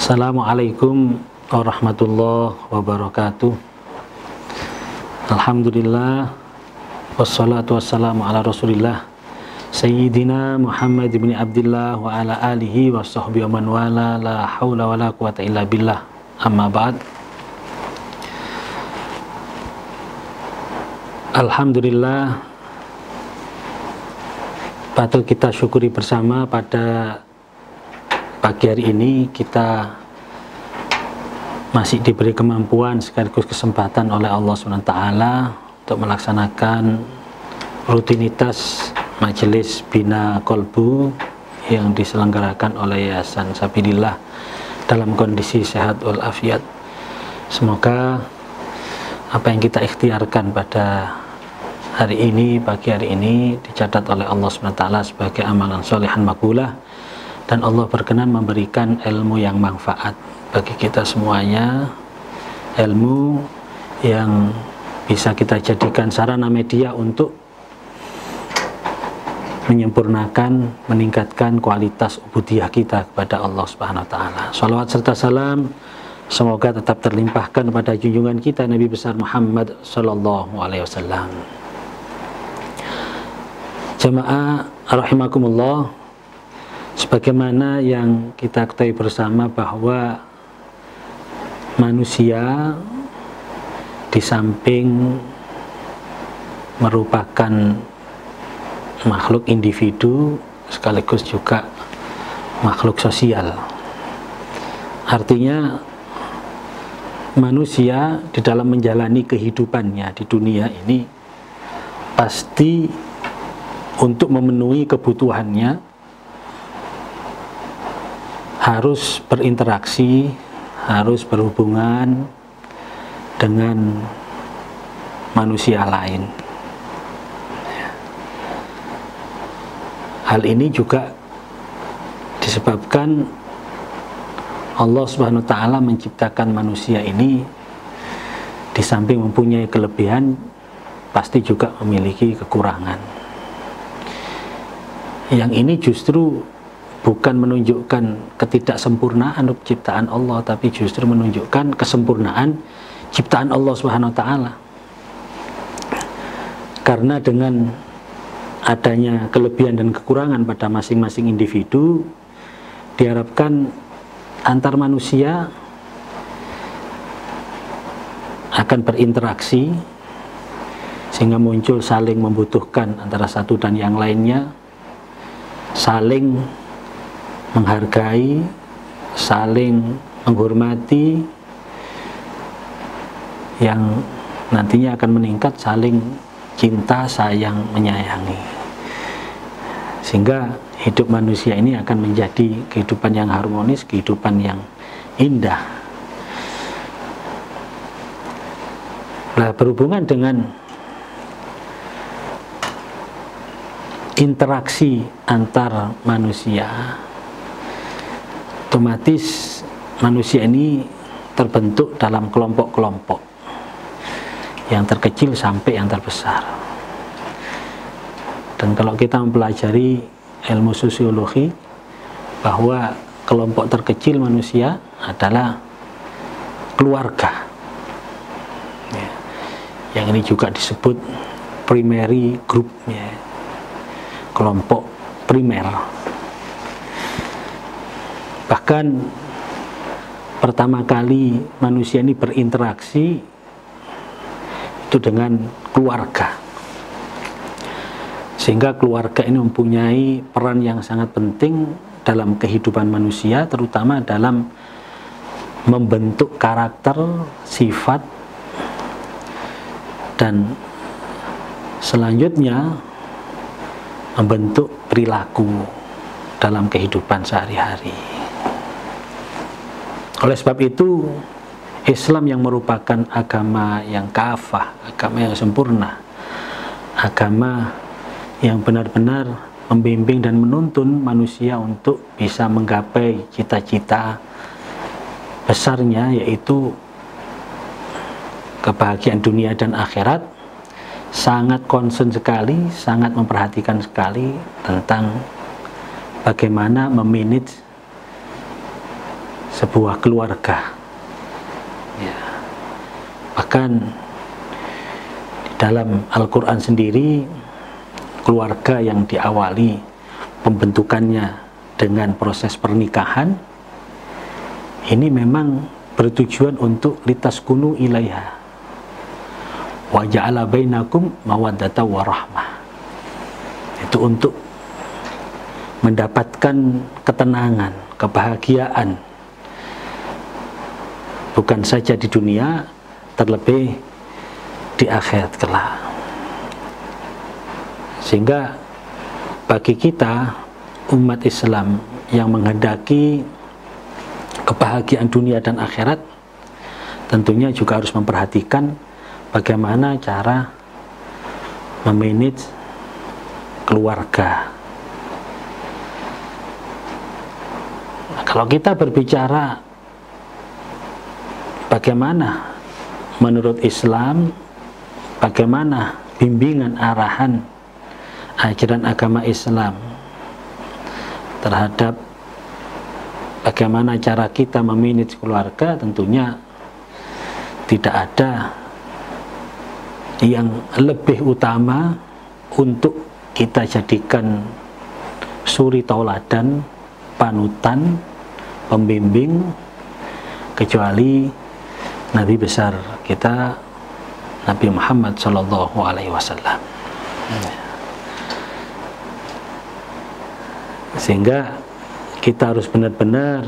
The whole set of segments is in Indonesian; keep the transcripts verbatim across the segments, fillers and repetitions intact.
Assalamualaikum warahmatullahi wabarakatuh. Alhamdulillah, wassalatu wassalamu ala rasulillah Sayyidina Muhammad bin Abdillah wa ala alihi wa sahbihi wa man wala, la hawla wa la quwata illa billah, amma ba'd. Alhamdulillah, patut kita syukuri bersama pada pagi hari ini kita masih diberi kemampuan sekaligus kesempatan oleh Allah subhanahu wa taala untuk melaksanakan rutinitas majelis Bina Kolbu yang diselenggarakan oleh Yayasan Sabilillah dalam kondisi sehat walafiat. Semoga apa yang kita ikhtiarkan pada hari ini, pagi hari ini, dicatat oleh Allah subhanahu wa taala sebagai amalan solehan makbulah, dan Allah berkenan memberikan ilmu yang manfaat bagi kita semuanya, ilmu yang bisa kita jadikan sarana media untuk menyempurnakan, meningkatkan kualitas ubudiyah kita kepada Allah subhanahu wa taala. Salawat serta salam semoga tetap terlimpahkan pada junjungan kita Nabi besar Muhammad sallallahu alaihi wasallam. Jamaah rahimakumullah, sebagaimana yang kita ketahui bersama bahwa manusia di samping merupakan makhluk individu sekaligus juga makhluk sosial. Artinya manusia di dalam menjalani kehidupannya di dunia ini pasti untuk memenuhi kebutuhannya harus berinteraksi, harus berhubungan dengan manusia lain. Hal ini juga disebabkan Allah subhanahu wa taala menciptakan manusia ini di samping mempunyai kelebihan, pasti juga memiliki kekurangan. Yang ini justru bukan menunjukkan ketidaksempurnaan ciptaan Allah, tapi justru menunjukkan kesempurnaan ciptaan Allah subhanahu wa taala. Karena dengan adanya kelebihan dan kekurangan pada masing-masing individu, diharapkan antar manusia akan berinteraksi sehingga muncul saling membutuhkan antara satu dan yang lainnya, saling menghargai, saling menghormati, yang nantinya akan meningkat saling cinta, sayang, menyayangi, sehingga hidup manusia ini akan menjadi kehidupan yang harmonis, kehidupan yang indah. Nah, berhubungan dengan interaksi antar manusia, otomatis manusia ini terbentuk dalam kelompok-kelompok, yang terkecil sampai yang terbesar. Dan kalau kita mempelajari ilmu sosiologi, bahwa kelompok terkecil manusia adalah keluarga, ya, yang ini juga disebut primary group, ya, kelompok primer. Bahkan pertama kali manusia ini berinteraksi itu dengan keluarga, sehingga keluarga ini mempunyai peran yang sangat penting dalam kehidupan manusia, terutama dalam membentuk karakter, sifat, dan selanjutnya membentuk perilaku dalam kehidupan sehari-hari. Oleh sebab itu, Islam yang merupakan agama yang kafah, agama yang sempurna, agama yang benar-benar membimbing dan menuntun manusia untuk bisa menggapai cita-cita besarnya, yaitu kebahagiaan dunia dan akhirat, sangat concern sekali, sangat memperhatikan sekali tentang bagaimana memanage sebuah keluarga. Ya. Bahkan di dalam Al-Quran sendiri, keluarga yang diawali pembentukannya dengan proses pernikahan ini memang bertujuan untuk litaskunu ilaiha wa ja'ala bainakum mawaddatan wa rahmah. Itu untuk mendapatkan ketenangan, kebahagiaan, bukan saja di dunia, terlebih di akhirat kelak. Sehingga bagi kita umat Islam yang menghendaki kebahagiaan dunia dan akhirat, tentunya juga harus memperhatikan bagaimana cara memanage keluarga. Nah, kalau kita berbicara bagaimana menurut Islam, bagaimana bimbingan arahan ajaran agama Islam terhadap bagaimana cara kita memanage keluarga, tentunya tidak ada yang lebih utama untuk kita jadikan suri tauladan, panutan, pembimbing, kecuali Nabi besar kita, Nabi Muhammad Shallallahu Alaihi Wasallam. Sehingga kita harus benar-benar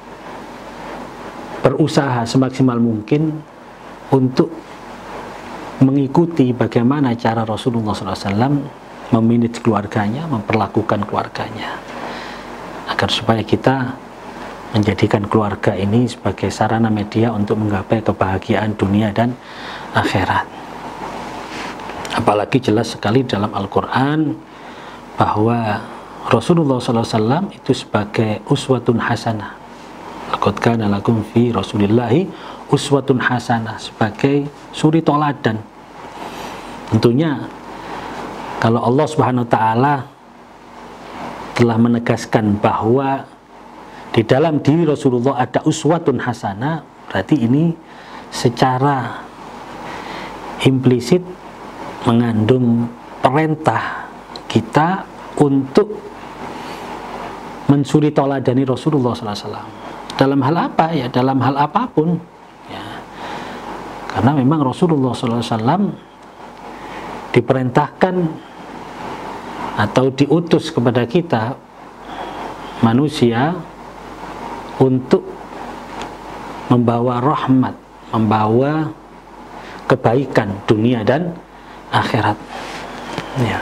berusaha semaksimal mungkin untuk mengikuti bagaimana cara Rasulullah shallallahu alaihi wasallam memanage keluarganya, memperlakukan keluarganya, agar supaya kita menjadikan keluarga ini sebagai sarana media untuk menggapai kebahagiaan dunia dan akhirat. Apalagi jelas sekali dalam Al-Quran bahwa Rasulullah shallallahu alaihi wasallam itu sebagai uswatun hasanah. Laqad kana lakum fi Rasulillahi uswatun hasanah, sebagai suri toladan. Tentunya kalau Allah Subhanahu wa taala telah menegaskan bahwa di dalam diri Rasulullah ada uswatun hasanah, berarti ini secara implisit mengandung perintah kita untuk mensuri tauladani Rasulullah shallallahu alaihi wasallam. Dalam hal apa? Ya dalam hal apapun. Ya. Karena memang Rasulullah shallallahu alaihi wasallam diperintahkan atau diutus kepada kita manusia untuk membawa rahmat, membawa kebaikan dunia dan akhirat. Ya.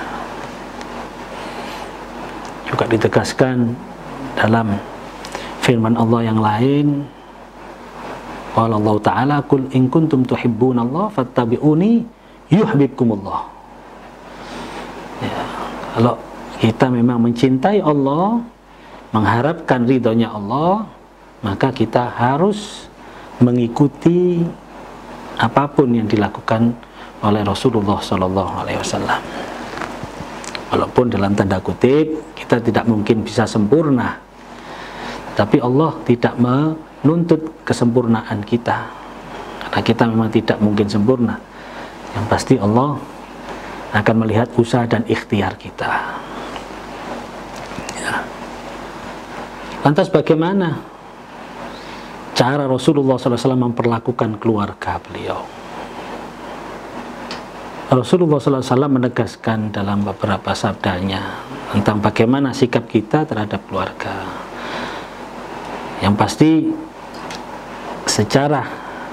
Juga ditegaskan dalam firman Allah yang lain, qala Allah Ta'ala, qul in kuntum tuhibbunallaha fattabi'uni yuhibbukumullah. Ya, kalau kita memang mencintai Allah, mengharapkan ridhonya Allah, maka kita harus mengikuti apapun yang dilakukan oleh Rasulullah Sallallahu Alaihi Wasallam. Walaupun dalam tanda kutip kita tidak mungkin bisa sempurna, tapi Allah tidak menuntut kesempurnaan kita, karena kita memang tidak mungkin sempurna. Yang pasti Allah akan melihat usaha dan ikhtiar kita. Ya. Lantas bagaimana cara Rasulullah shallallahu alaihi wasallam memperlakukan keluarga beliau? Rasulullah shallallahu alaihi wasallam menegaskan dalam beberapa sabdanya tentang bagaimana sikap kita terhadap keluarga. Yang pasti secara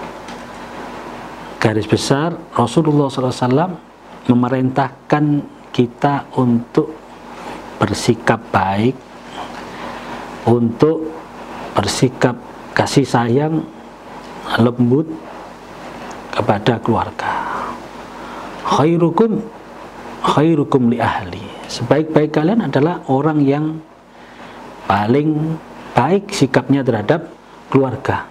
garis besar Rasulullah shallallahu alaihi wasallam memerintahkan kita untuk bersikap baik, untuk bersikap kasih sayang, lembut kepada keluarga. Khairukum khairukum li ahli. Sebaik-baik kalian adalah orang yang paling baik sikapnya terhadap keluarga.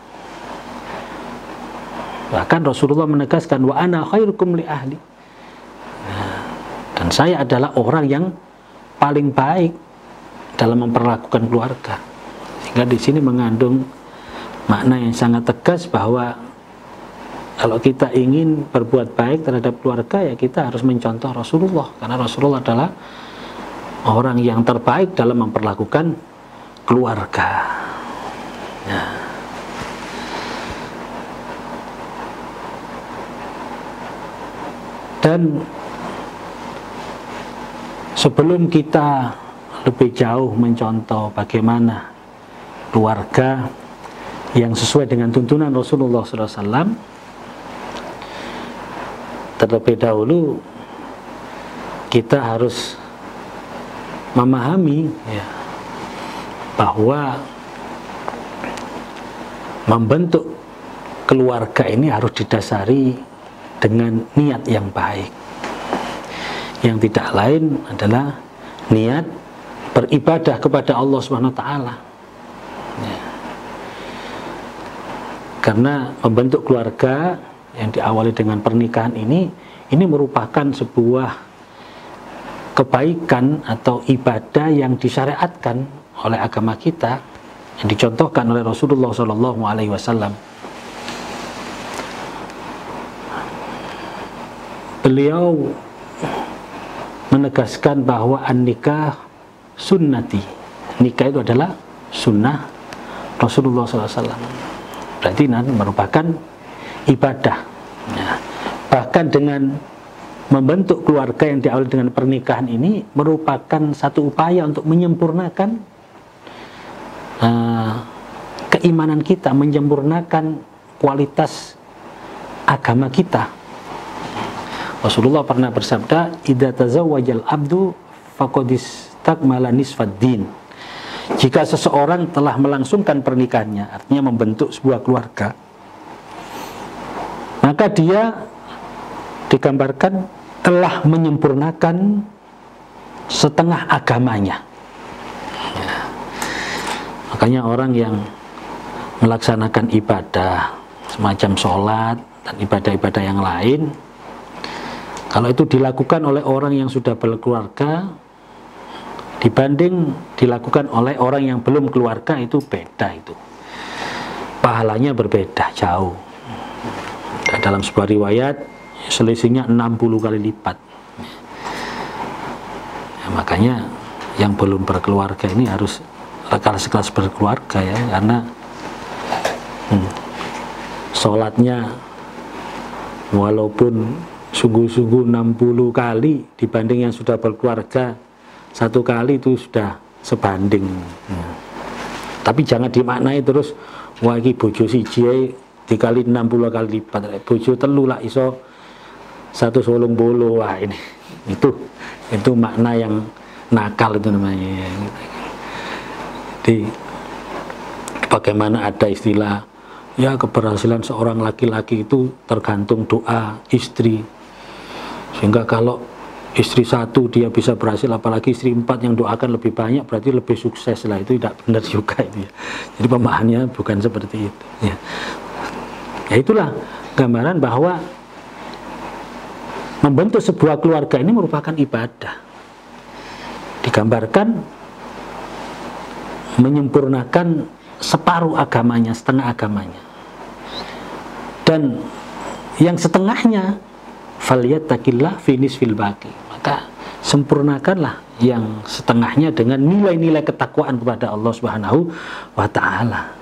Bahkan Rasulullah menegaskan, wa ana khairukum li ahli. Nah, dan saya adalah orang yang paling baik dalam memperlakukan keluarga. Sehingga di sini mengandung makna yang sangat tegas bahwa kalau kita ingin berbuat baik terhadap keluarga, ya kita harus mencontoh Rasulullah, karena Rasulullah adalah orang yang terbaik dalam memperlakukan keluarga. Ya. Dan sebelum kita lebih jauh mencontoh bagaimana keluarga yang sesuai dengan tuntunan Rasulullah shallallahu alaihi wasallam, terlebih dahulu kita harus memahami ya, bahwa membentuk keluarga ini harus didasari dengan niat yang baik, yang tidak lain adalah niat beribadah kepada Allah subhanahu wa taala. Ya. Karena membentuk keluarga yang diawali dengan pernikahan ini, ini merupakan sebuah kebaikan atau ibadah yang disyariatkan oleh agama kita, yang dicontohkan oleh Rasulullah shallallahu alaihi wasallam. Beliau menegaskan bahwa an-nikah sunnati, nikah itu adalah sunnah Rasulullah shallallahu alaihi wasallam. Berarti nanti merupakan ibadah ya. Bahkan dengan membentuk keluarga yang diawali dengan pernikahan ini merupakan satu upaya untuk menyempurnakan uh, keimanan kita, menyempurnakan kualitas agama kita. Rasulullah pernah bersabda, idza tazawwajal abdu faqad istakmala nisfad din. Jika seseorang telah melangsungkan pernikahannya, artinya membentuk sebuah keluarga, maka dia digambarkan telah menyempurnakan setengah agamanya. Ya. Makanya orang yang melaksanakan ibadah semacam sholat dan ibadah-ibadah yang lain, kalau itu dilakukan oleh orang yang sudah berkeluarga dibanding dilakukan oleh orang yang belum keluarga, itu beda, itu pahalanya berbeda jauh. Dalam sebuah riwayat selisihnya enam puluh kali lipat ya, makanya yang belum berkeluarga ini harus sekelas berkeluarga ya, karena hmm, sholatnya walaupun sungguh-sungguh enam puluh kali dibanding yang sudah berkeluarga satu kali, itu sudah sebanding ya. Tapi jangan dimaknai terus wah iki bojo siji dikali enam puluh kali lipat, bojo telu lah iso satu solong bolo, wah ini itu itu makna yang nakal itu namanya. Jadi bagaimana ada istilah ya keberhasilan seorang laki-laki itu tergantung doa istri, sehingga kalau istri satu dia bisa berhasil, apalagi istri empat yang doakan lebih banyak berarti lebih sukses lah. Itu tidak benar juga itu ya. Jadi pemahamannya bukan seperti itu ya. Ya itulah gambaran bahwa membentuk sebuah keluarga ini merupakan ibadah. Digambarkan menyempurnakan separuh agamanya, setengah agamanya. Dan yang setengahnya falyattaqillah fi nisfil baqi. Maka sempurnakanlah yang setengahnya dengan nilai-nilai ketakwaan kepada Allah Subhanahu wa taala.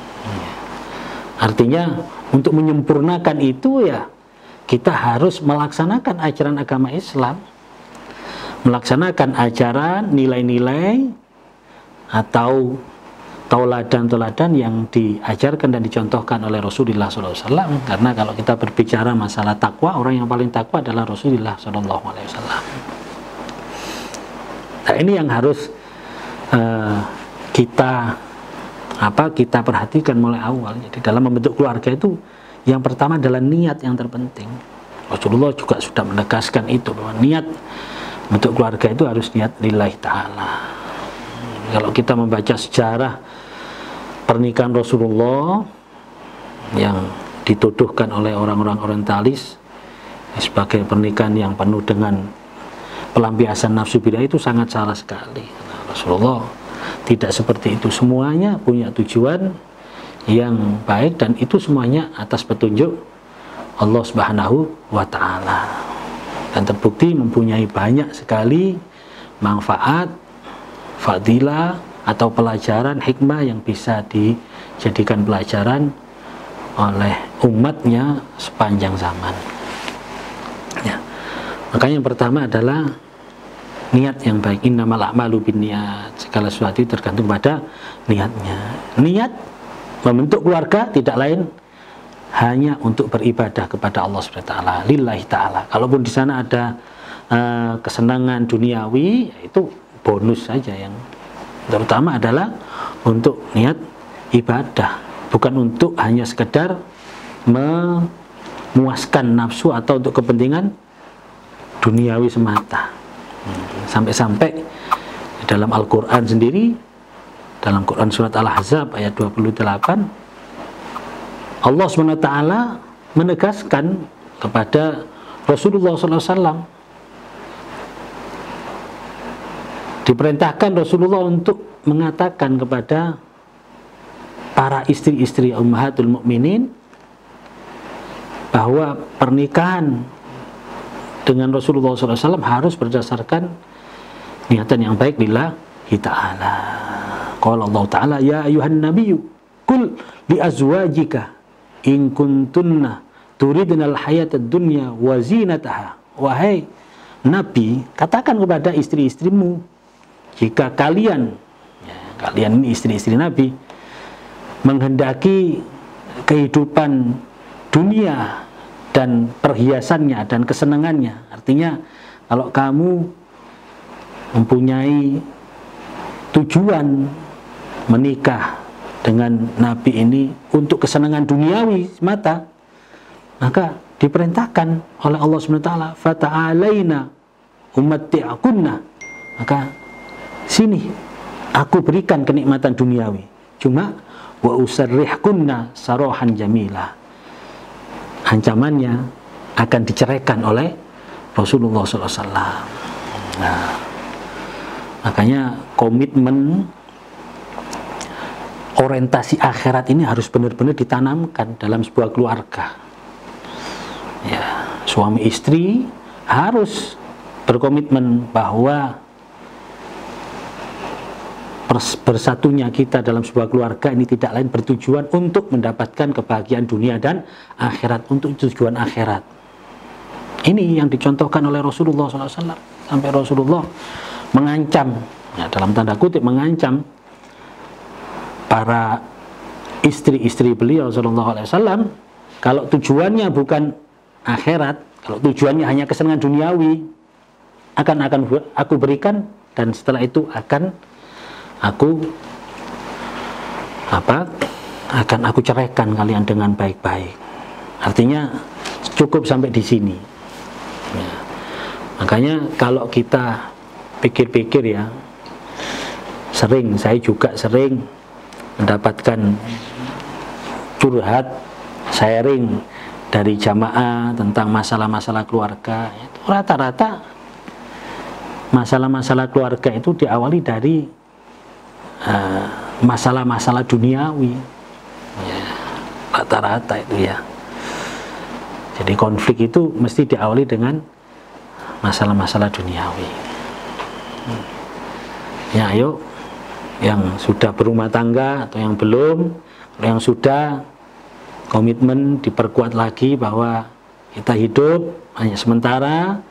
Artinya untuk menyempurnakan itu ya kita harus melaksanakan ajaran agama Islam, melaksanakan ajaran nilai-nilai atau tauladan-tauladan yang diajarkan dan dicontohkan oleh Rasulullah shallallahu alaihi wasallam. Karena kalau kita berbicara masalah takwa, orang yang paling takwa adalah Rasulullah shallallahu alaihi wasallam. Nah ini yang harus uh, kita apa kita perhatikan mulai awal. Jadi dalam membentuk keluarga itu yang pertama adalah niat yang terpenting. Rasulullah juga sudah menegaskan itu, bahwa niat bentuk keluarga itu harus niat lillahi ta'ala. Kalau kita membaca sejarah pernikahan Rasulullah yang dituduhkan oleh orang-orang orientalis sebagai pernikahan yang penuh dengan pelampiasan nafsu bidah, itu sangat salah sekali. Nah, Rasulullah tidak seperti itu. Semuanya punya tujuan yang baik, dan itu semuanya atas petunjuk Allah Subhanahu wa Ta'ala, dan terbukti mempunyai banyak sekali manfaat, fadilah atau pelajaran hikmah yang bisa dijadikan pelajaran oleh umatnya sepanjang zaman. Ya. Makanya yang pertama adalah niat yang baik. Innamal a'malu binniyat, segala sesuatu tergantung pada niatnya. Niat membentuk keluarga tidak lain hanya untuk beribadah kepada Allah subhanahu wa taala, lillahi ta'ala. Kalaupun di sana ada uh, kesenangan duniawi, itu bonus saja. Yang terutama adalah untuk niat ibadah, bukan untuk hanya sekedar memuaskan nafsu atau untuk kepentingan duniawi semata. Sampai-sampai dalam Al-Quran sendiri, dalam Quran surat Al-Ahzab ayat dua puluh delapan, Allah subhanahu wa taala menegaskan kepada Rasulullah shallallahu alaihi wasallam, diperintahkan Rasulullah untuk mengatakan kepada para istri-istri ummahatul mukminin bahwa pernikahan dengan Rasulullah shallallahu alaihi wasallam harus berdasarkan niatan yang baik lillahi ta'ala. Qala Allah Ta'ala, ya ayuhan nabiyyu qul li azwajika in kuntunna turidnal hayatad dunya wa zinataha. Wahai Nabi, katakan kepada istri-istrimu, jika kalian, ya, kalian ini istri-istri Nabi, menghendaki kehidupan dunia dan perhiasannya dan kesenangannya. Artinya kalau kamu mempunyai tujuan menikah dengan Nabi ini untuk kesenangan duniawi semata, maka diperintahkan oleh Allah subhanahu wa taala, fata'alaina umatti'akunna, maka sini aku berikan kenikmatan duniawi, cuma wa usarrihkunna sarahan jamila, ancamannya akan diceraikan oleh Rasulullah shallallahu alaihi wasallam. Nah, makanya komitmen orientasi akhirat ini harus benar-benar ditanamkan dalam sebuah keluarga. Ya, suami istri harus berkomitmen bahwa bersatunya kita dalam sebuah keluarga ini tidak lain bertujuan untuk mendapatkan kebahagiaan dunia dan akhirat, untuk tujuan akhirat. Ini yang dicontohkan oleh Rasulullah shallallahu alaihi wasallam, sampai Rasulullah mengancam, ya, dalam tanda kutip mengancam para istri-istri beliau sallallahu alaihi wasallam, kalau tujuannya bukan akhirat, kalau tujuannya hanya kesenangan duniawi, akan akan aku berikan, dan setelah itu akan aku apa? akan aku ceraikan kalian dengan baik-baik. Artinya cukup sampai di sini. Ya. Makanya kalau kita pikir-pikir, ya, sering, saya juga sering mendapatkan curhat, sharing dari jamaah tentang masalah-masalah keluarga. Itu rata-rata masalah-masalah keluarga itu diawali dari masalah-masalah uh, duniawi, ya, rata-rata itu, ya. Jadi konflik itu mesti diawali dengan masalah-masalah duniawi. Ya, ayo yang sudah berumah tangga atau yang belum, yang sudah, komitmen diperkuat lagi bahwa kita hidup hanya sementara,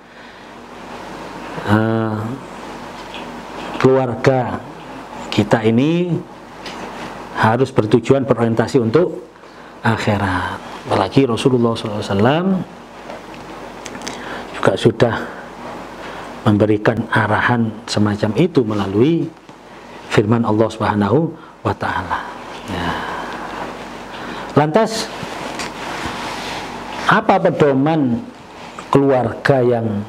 uh, keluarga kita ini harus bertujuan berorientasi untuk akhirat. Apalagi Rasulullah shallallahu alaihi wasallam juga sudah memberikan arahan semacam itu melalui firman Allah Subhanahu wa taala. Ya. Lantas apa pedoman keluarga yang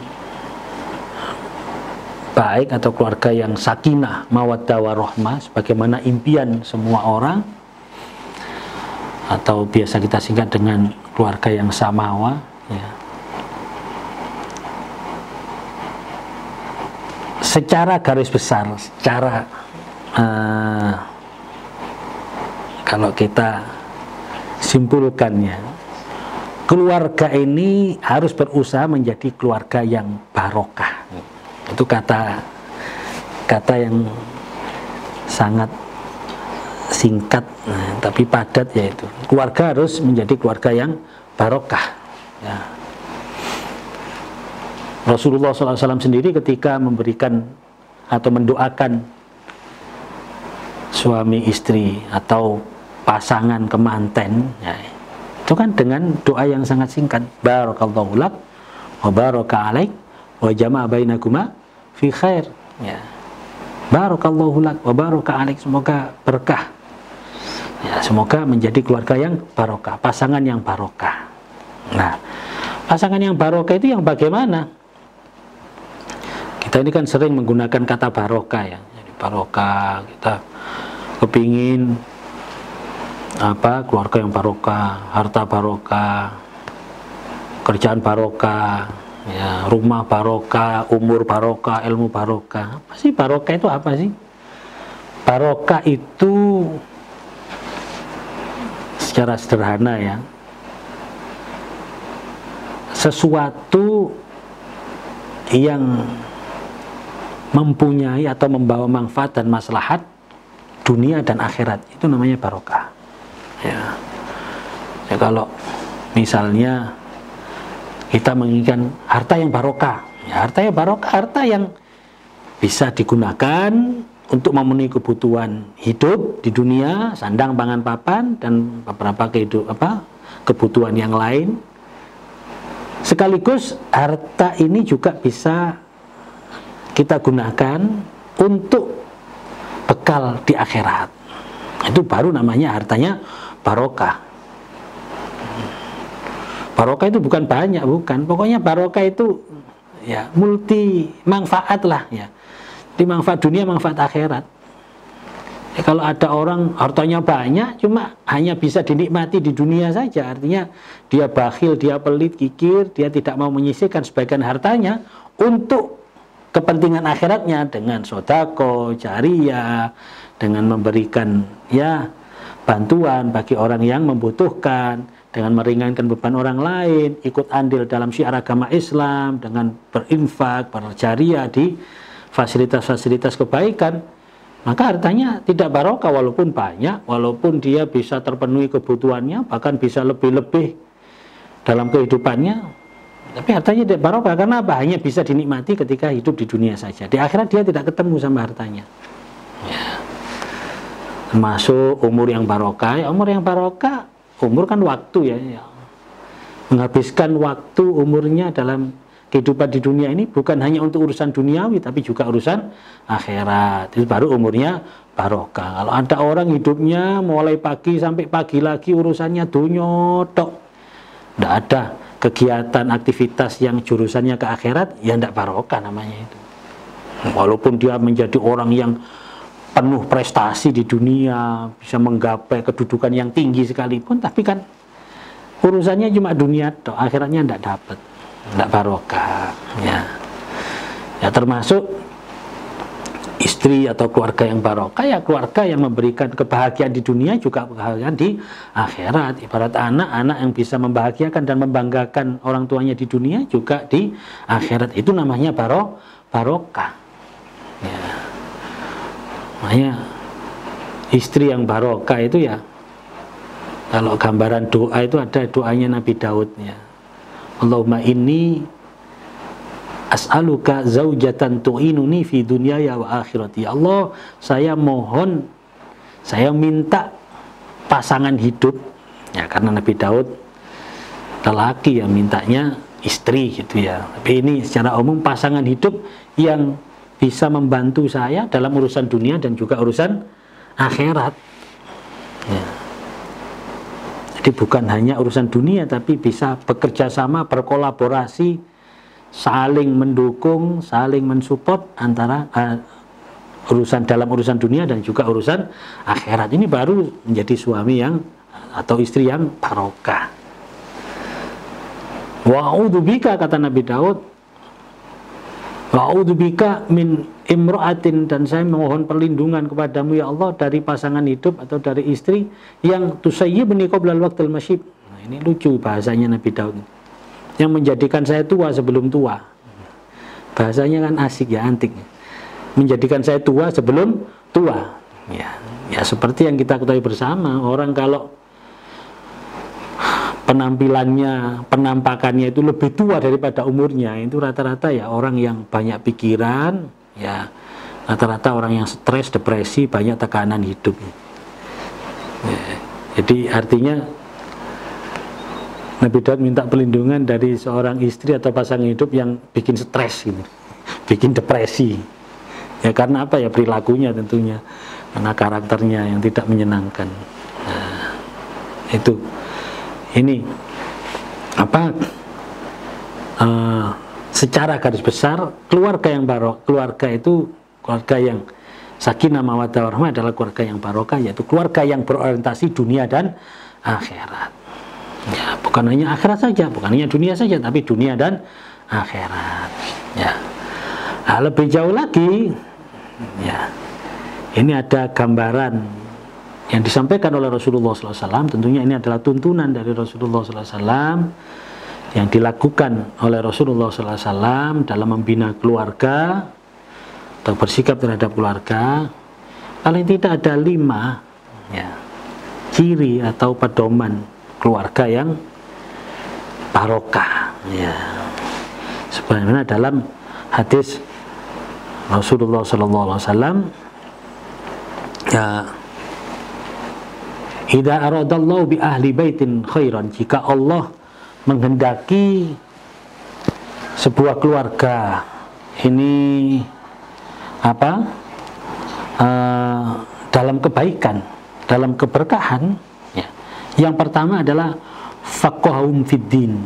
baik atau keluarga yang sakinah, mawaddah warahmah, sebagaimana impian semua orang, atau biasa kita singkat dengan keluarga yang samawa, ya. Secara garis besar, secara uh, kalau kita simpulkannya, keluarga ini harus berusaha menjadi keluarga yang barokah. Itu kata kata yang sangat singkat, nah, tapi padat, yaitu keluarga harus menjadi keluarga yang barokah. Ya. Rasulullah shallallahu alaihi wasallam sendiri ketika memberikan atau mendoakan suami istri atau pasangan kemanten, ya, itu kan dengan doa yang sangat singkat, barakallahu lak wa baraka alaik wa jama'a bainakuma fi khair. Ya. Barakallahu lak wa baraka alaik, semoga berkah. Ya, semoga menjadi keluarga yang barokah, pasangan yang barokah. Nah, pasangan yang barokah itu yang bagaimana? Kita ini kan sering menggunakan kata barokah ya. Jadi barokah, kita kepingin apa, keluarga yang barokah, harta barokah, kerjaan barokah, ya, rumah barokah, umur barokah, ilmu barokah. Apa sih barokah itu apa sih? Barokah itu secara sederhana ya, sesuatu yang mempunyai atau membawa manfaat dan maslahat dunia dan akhirat, itu namanya barokah. Ya, ya kalau misalnya kita menginginkan harta yang barokah, ya, harta yang barokah, harta yang bisa digunakan untuk memenuhi kebutuhan hidup di dunia, sandang, pangan, papan, dan beberapa kehidup, apa, kebutuhan yang lain. Sekaligus harta ini juga bisa kita gunakan untuk bekal di akhirat. Itu baru namanya hartanya barokah. Barokah itu bukan banyak, bukan. Pokoknya barokah itu ya multi manfaat lah ya. Di manfaat dunia, manfaat akhirat. Ya, kalau ada orang hartanya banyak, cuma hanya bisa dinikmati di dunia saja, artinya dia bakhil, dia pelit, kikir, dia tidak mau menyisihkan sebagian hartanya untuk kepentingan akhiratnya dengan sodako, jariyah, dengan memberikan ya bantuan bagi orang yang membutuhkan, dengan meringankan beban orang lain, ikut andil dalam syiar agama Islam, dengan berinfak, berjariah di fasilitas-fasilitas kebaikan, maka hartanya tidak barokah walaupun banyak, walaupun dia bisa terpenuhi kebutuhannya, bahkan bisa lebih-lebih dalam kehidupannya. Tapi hartanya tidak barokah karena apa? Hanya bisa dinikmati ketika hidup di dunia saja. Di akhirat dia tidak ketemu sama hartanya. Ya. Termasuk umur yang barokah. Ya, umur yang barokah, umur kan waktu ya, ya. Menghabiskan waktu umurnya dalam kehidupan di dunia ini bukan hanya untuk urusan duniawi, tapi juga urusan akhirat. Itu baru umurnya barokah. Kalau ada orang hidupnya mulai pagi sampai pagi lagi urusannya dunyotok, tidak ada kegiatan aktivitas yang jurusannya ke akhirat, ya tidak barokah namanya itu. Walaupun dia menjadi orang yang penuh prestasi di dunia, bisa menggapai kedudukan yang tinggi sekalipun, tapi kan urusannya cuma dunia toh, akhiratnya tidak dapat, tidak barokah. Ya, ya termasuk istri atau keluarga yang barokah, ya keluarga yang memberikan kebahagiaan di dunia juga kebahagiaan di akhirat. Ibarat anak-anak yang bisa membahagiakan dan membanggakan orang tuanya di dunia juga di akhirat. Itu namanya baro, barokah. Ya. Makanya istri yang barokah itu ya, kalau gambaran doa itu ada doanya Nabi Daud ya. Allahumma inni as'aluka zaujatan tu'inuni fi dunyaya wa akhirati. Ya Allah, saya mohon, saya minta pasangan hidup. Ya, karena Nabi Daud lelaki yang mintanya istri gitu ya. Tapi ini secara umum pasangan hidup yang bisa membantu saya dalam urusan dunia dan juga urusan akhirat. Ya. Jadi bukan hanya urusan dunia, tapi bisa bekerja sama, berkolaborasi, saling mendukung, saling mensupport antara uh, urusan dalam urusan dunia dan juga urusan akhirat. Ini baru menjadi suami yang atau istri yang barokah. Wa'udzubika, kata Nabi Daud, Wa'udzubika min imra'atin, dan saya mohon perlindungan kepadamu ya Allah dari pasangan hidup atau dari istri yang tusayyibni qoblal waqtil masyib. Nah, ini lucu bahasanya Nabi Daud, yang menjadikan saya tua sebelum tua. Bahasanya kan asik ya, antik. Menjadikan saya tua sebelum tua. Ya, ya seperti yang kita ketahui bersama, orang kalau penampilannya, penampakannya itu lebih tua daripada umurnya, itu rata-rata ya orang yang banyak pikiran, ya rata-rata orang yang stres, depresi, banyak tekanan hidup. Ya, jadi artinya Nabi Daud minta perlindungan dari seorang istri atau pasangan hidup yang bikin stres, gitu, bikin depresi. Ya karena apa ya, perilakunya tentunya, karena karakternya yang tidak menyenangkan. Nah, itu. Ini apa? Uh, secara garis besar keluarga yang barokah, keluarga itu keluarga yang sakinah mawaddah warahmah adalah keluarga yang barokah, yaitu keluarga yang berorientasi dunia dan akhirat. Ya, bukan hanya akhirat saja, bukan hanya dunia saja, tapi dunia dan akhirat. Ya. Nah, lebih jauh lagi, ya, ini ada gambaran yang disampaikan oleh Rasulullah shallallahu alaihi wasallam. Tentunya ini adalah tuntunan dari Rasulullah shallallahu alaihi wasallam yang dilakukan oleh Rasulullah shallallahu alaihi wasallam dalam membina keluarga atau bersikap terhadap keluarga. Paling tidak ada lima ya, ciri atau pedoman keluarga yang barokah. Ya. Sebenarnya dalam hadis Rasulullah shallallahu alaihi wasallam, ya, idza aradallahu bi ahli baitin khairan, jika Allah menghendaki sebuah keluarga ini apa uh, dalam kebaikan, dalam keberkahan, ya, yang pertama adalah faqahum fid din.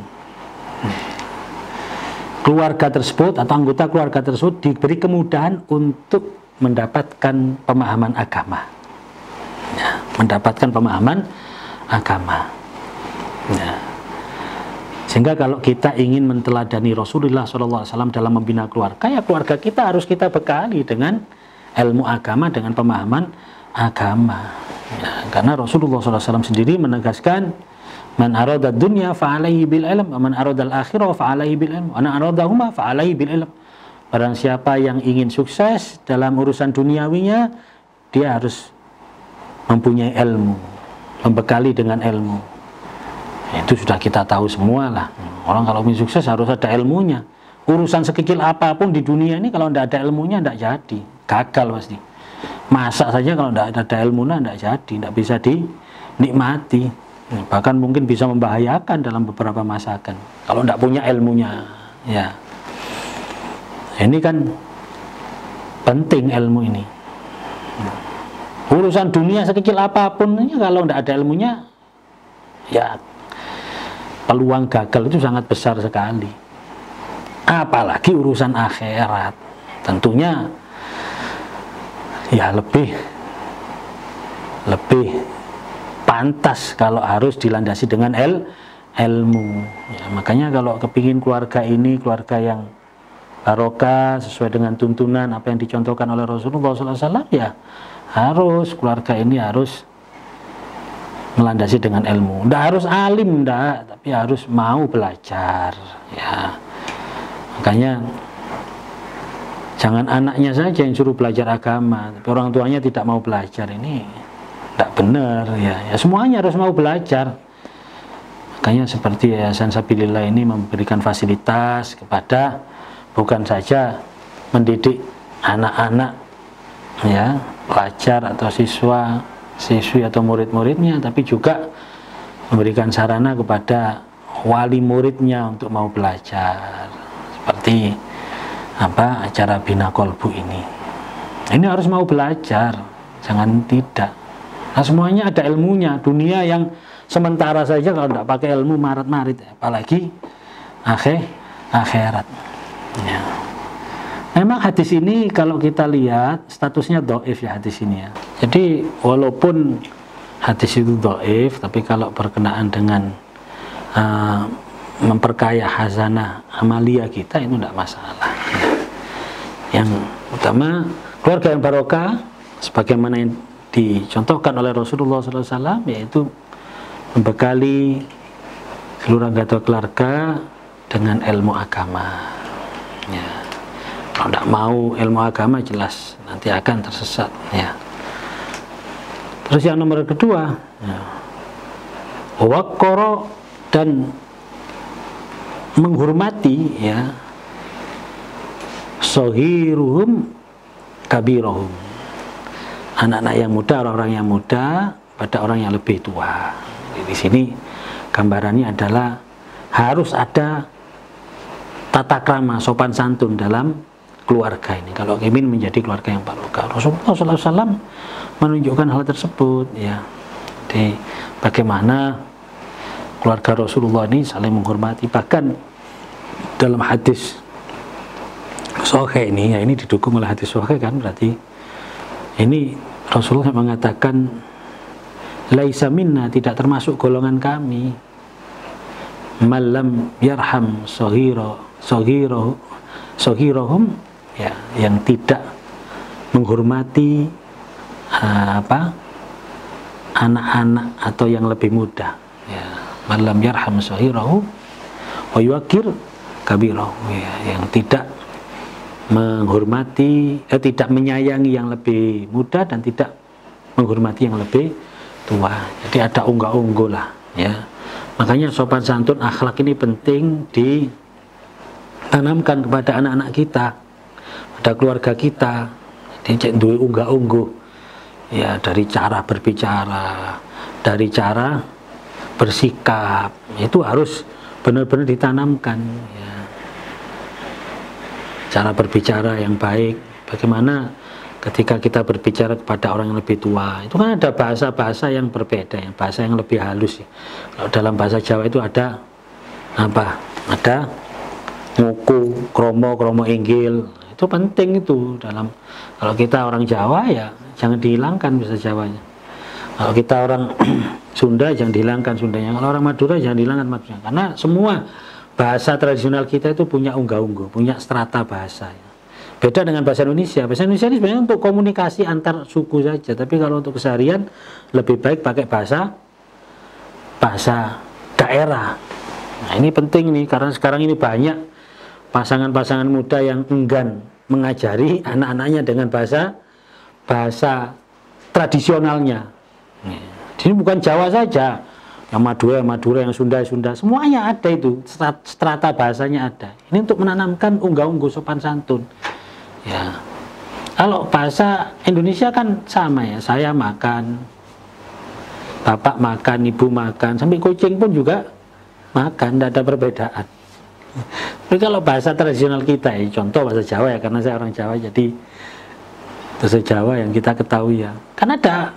Keluarga tersebut atau anggota keluarga tersebut diberi kemudahan untuk mendapatkan pemahaman agama. Ya, mendapatkan pemahaman agama. Ya. Sehingga kalau kita ingin menteladani Rasulullah shallallahu alaihi wasallam dalam membina keluarga, ya keluarga kita harus kita bekali dengan ilmu agama, dengan pemahaman agama. Ya, karena Rasulullah shallallahu alaihi wasallam sendiri menegaskan, man arada dunya fa'alaihi bil ilm, wa man arada al-akhirah fa'alaihi bil ilm, wa man aradahuma fa'alaihi bil ilm. Barang siapa yang ingin sukses dalam urusan duniawinya, dia harus mempunyai ilmu, membekali dengan ilmu. Itu sudah kita tahu semua lah. Orang kalau ingin sukses harus ada ilmunya. Urusan sekecil apapun di dunia ini kalau tidak ada ilmunya tidak jadi, gagal pasti. Masak saja kalau tidak ada ilmunya tidak jadi, tidak bisa dinikmati. Bahkan mungkin bisa membahayakan dalam beberapa masakan kalau tidak punya ilmunya. Ya, ini kan penting ilmu ini. Urusan dunia sekecil apapun ya, kalau tidak ada ilmunya, ya peluang gagal itu sangat besar sekali. Apalagi urusan akhirat, tentunya ya lebih lebih pantas kalau harus dilandasi dengan el, ilmu. Ya, makanya kalau kepingin keluarga ini keluarga yang barokah sesuai dengan tuntunan apa yang dicontohkan oleh Rasulullah shallallahu alaihi wasallam, ya harus keluarga ini harus melandasi dengan ilmu. Tidak harus alim, tidak, tapi harus mau belajar. Ya, makanya jangan anaknya saja yang suruh belajar agama, tapi orang tuanya tidak mau belajar, ini tidak benar. Ya, ya semuanya harus mau belajar. Makanya seperti Yayasan Sabilillah ini memberikan fasilitas kepada bukan saja mendidik anak-anak, ya, pelajar atau siswa, siswi atau murid-muridnya, tapi juga memberikan sarana kepada wali muridnya untuk mau belajar. Seperti apa acara Bina Kolbu ini. Ini harus mau belajar, jangan tidak. Nah, semuanya ada ilmunya. Dunia yang sementara saja kalau tidak pakai ilmu marit-marit, apalagi akhir akhirat. Ya. Memang hadis ini kalau kita lihat statusnya dhaif ya hadis ini ya. Jadi walaupun hadis itu dhaif, tapi kalau berkenaan dengan uh, memperkaya hasanah amalia kita itu tidak masalah. Yang utama keluarga yang barokah sebagaimana yang dicontohkan oleh Rasulullah shallallahu alaihi wasallam, yaitu membekali seluruh anggota keluarga dengan ilmu agama. Ya. Kalau tidak mau ilmu agama, jelas nanti akan tersesat. Ya. Terus yang nomor kedua, ya, waqqara, dan menghormati, ya, sohiruhum kabirohum, anak-anak yang muda, orang-orang yang muda pada orang yang lebih tua. Di sini gambarannya adalah harus ada tata krama, sopan santun dalam keluarga ini kalau ingin menjadi keluarga yang barokah. Rasulullah shallallahu alaihi wasallam menunjukkan hal tersebut, ya. Jadi bagaimana keluarga Rasulullah ini saling menghormati. Bahkan dalam hadis sahih ini, ya, ini didukung oleh hadis sahih kan, berarti ini Rasulullah mengatakan laisa minna, tidak termasuk golongan kami, malam yarham sohiro sohiro sohirohum, ya, yang tidak menghormati uh, apa anak-anak atau yang lebih muda, ya, malam yarham sohirohu wa yuwakir kabirahu, ya, yang tidak menghormati, eh, tidak menyayangi yang lebih muda dan tidak menghormati yang lebih tua. Jadi ada unggah-ungguh lah, ya. Makanya sopan santun, akhlak ini penting ditanamkan kepada anak-anak kita, pada keluarga kita. Jadi cek duwe unggah-ungguh, ya, dari cara berbicara, dari cara bersikap, itu harus benar-benar ditanamkan, ya. Cara berbicara yang baik, bagaimana ketika kita berbicara kepada orang yang lebih tua, itu kan ada bahasa-bahasa yang berbeda, yang bahasa yang lebih halus, ya. Kalau dalam bahasa Jawa itu ada apa? Ada nguku, kromo, kromo inggil. Itu penting itu dalam, kalau kita orang Jawa, ya jangan dihilangkan bahasa Jawanya. Kalau kita orang Sunda, jangan dihilangkan Sundanya. Kalau orang Madura, jangan dihilangkan Maduranya. Karena semua bahasa tradisional kita itu punya unggah-ungguh, punya strata bahasa, ya. Beda dengan bahasa Indonesia. Bahasa Indonesia ini sebenarnya untuk komunikasi antar suku saja, tapi kalau untuk keseharian lebih baik pakai bahasa bahasa daerah. Nah, ini penting nih, karena sekarang ini banyak pasangan-pasangan muda yang enggan mengajari anak-anaknya dengan bahasa bahasa tradisionalnya. Ini bukan Jawa saja, yang Madura, yang Madura, yang Sunda, Sunda, semuanya ada itu, strata bahasanya ada. Ini untuk menanamkan unggah-ungguh sopan santun. Ya, kalau bahasa Indonesia kan sama, ya, saya makan, bapak makan, ibu makan, sampai kucing pun juga makan, tidak ada perbedaan. Tapi kalau bahasa tradisional kita, ya, contoh bahasa Jawa, ya, karena saya orang Jawa, jadi bahasa Jawa yang kita ketahui, ya, kan ada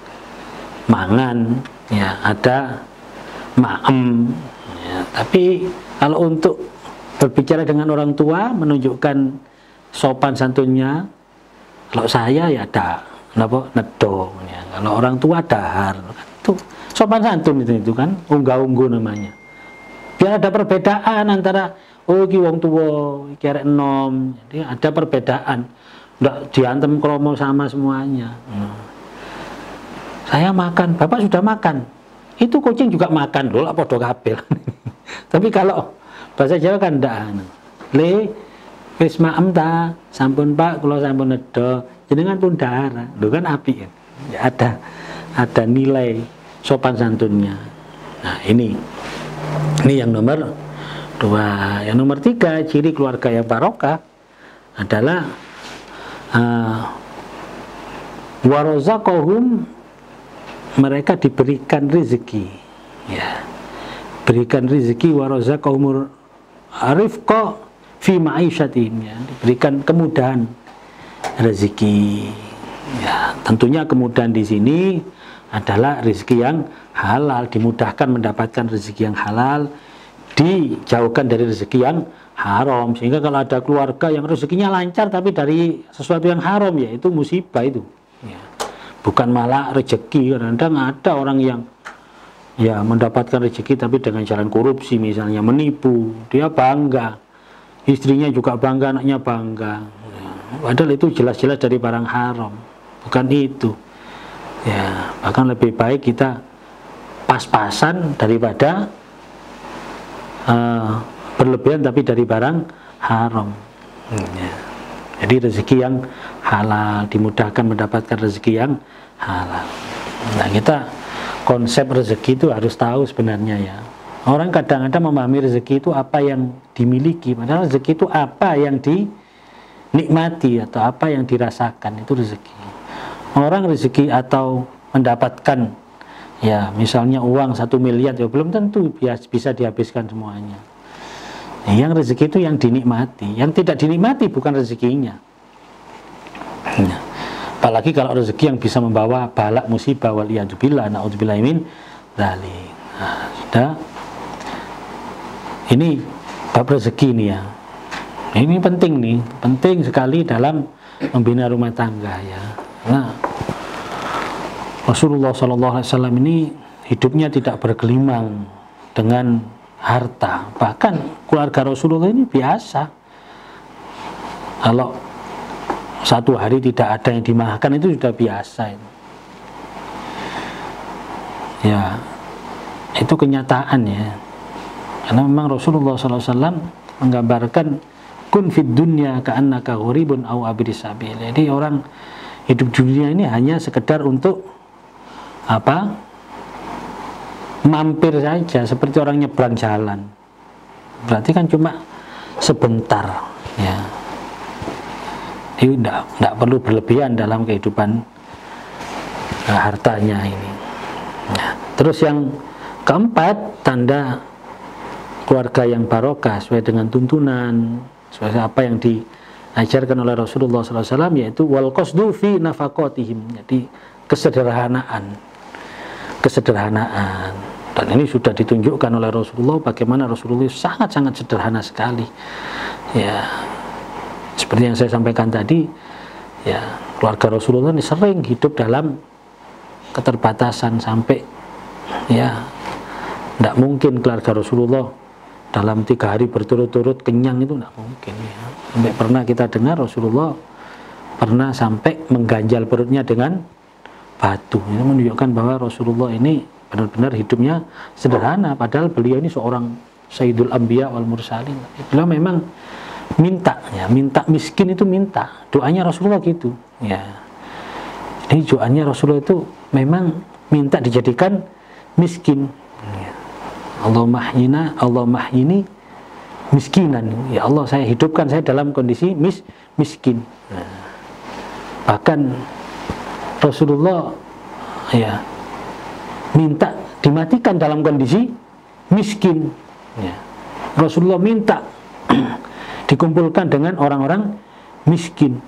mangan, ya, ada maem, ya. Tapi kalau untuk berbicara dengan orang tua, menunjukkan sopan santunnya, kalau saya ya ada napa nedo, ya. Kalau orang tua dahar, itu sopan santun, itu itu kan unggah-ungguh namanya. Biar ada perbedaan antara oh iki wong tua, iki arek enom, jadi ada perbedaan, ndak diantem kromo sama semuanya. Hmm. Saya makan, bapak sudah makan, itu kucing juga makan loh, apa do kabeh. Tapi kalau bahasa Jawa kan ndak, le wis maem ta, sampun Pak, kula sampun nedha, jenengan pun dahar. Lho kan apik, ya. Ya, ada ada nilai sopan santunnya. Nah, ini ini yang nomor dua. Yang nomor tiga, ciri keluarga yang barokah adalah uh, warazaqahum, mereka diberikan rezeki, ya. Berikan rezeki, warazaqahum rifqa fi ma'isyatihim, ya, diberikan kemudahan rezeki, ya. Tentunya kemudahan di sini adalah rezeki yang halal, dimudahkan mendapatkan rezeki yang halal, dijauhkan dari rezeki yang haram. Sehingga kalau ada keluarga yang rezekinya lancar tapi dari sesuatu yang haram, ya itu musibah itu, ya. Bukan malah rezeki, kadang-kadang ada orang yang ya mendapatkan rezeki tapi dengan jalan korupsi, misalnya menipu, dia bangga, istrinya juga bangga, anaknya bangga, ya. Padahal itu jelas-jelas dari barang haram, bukan itu. Ya, bahkan lebih baik kita pas-pasan daripada uh, berlebihan tapi dari barang haram. Ya. Jadi rezeki yang halal, dimudahkan mendapatkan rezeki yang halal. Nah, kita konsep rezeki itu harus tahu sebenarnya ya. Orang kadang-kadang memahami rezeki itu apa yang dimiliki, padahal rezeki itu apa yang dinikmati atau apa yang dirasakan, itu rezeki. Orang rezeki atau mendapatkan ya misalnya uang satu miliar ya belum tentu bisa dihabiskan semuanya. Yang rezeki itu yang dinikmati, yang tidak dinikmati bukan rezekinya. Nah, apalagi kalau rezeki yang bisa membawa balak musibah waliyadzubillah, naudzubillah min dzalik. Nah, sudah. Ini bab rezeki nih ya. Ini penting nih, penting sekali dalam membina rumah tangga ya. Nah, Rasulullah shallallahu alaihi wasallam ini hidupnya tidak bergelimang dengan harta. Bahkan keluarga Rasulullah ini biasa. Kalau satu hari tidak ada yang dimakan itu sudah biasa. Ya, itu kenyataan ya. Karena memang Rasulullah shallallahu alaihi wasallam menggambarkan kun fid dunya ka'annaka gharibun aw abris sabil. Jadi orang hidup dunia ini hanya sekedar untuk apa? Mampir saja, seperti orang nyebrang jalan. Berarti kan cuma sebentar ya. Jadi tidak tidak perlu berlebihan dalam kehidupan nah, hartanya ini. Nah, terus yang keempat, tanda keluarga yang barokah sesuai dengan tuntunan, sesuai apa yang diajarkan oleh Rasulullah shallallahu alaihi wasallam, yaitu wal qasdu fi nafaqatihim. Jadi kesederhanaan, kesederhanaan. Dan ini sudah ditunjukkan oleh Rasulullah bagaimana Rasulullah sangat-sangat sederhana sekali. Ya, seperti yang saya sampaikan tadi, ya keluarga Rasulullah ini sering hidup dalam keterbatasan sampai ya tidak mungkin keluarga Rasulullah dalam tiga hari berturut-turut kenyang, itu tidak mungkin ya. Sampai pernah kita dengar Rasulullah pernah sampai mengganjal perutnya dengan batu. Ini menunjukkan bahwa Rasulullah ini benar-benar hidupnya sederhana, padahal beliau ini seorang Sayyidul Anbiya wal Mursalin. Beliau memang minta ya, minta miskin itu minta. Doanya Rasulullah gitu ya. Jadi doanya Rasulullah itu memang minta dijadikan miskin. Ya. Allahumma ahyina, Allahumma ahyini miskinan. Ya Allah, saya hidupkan saya dalam kondisi mis miskin. Nah, bahkan Rasulullah ya minta dimatikan dalam kondisi miskin. Ya. Rasulullah minta dikumpulkan dengan orang-orang miskin.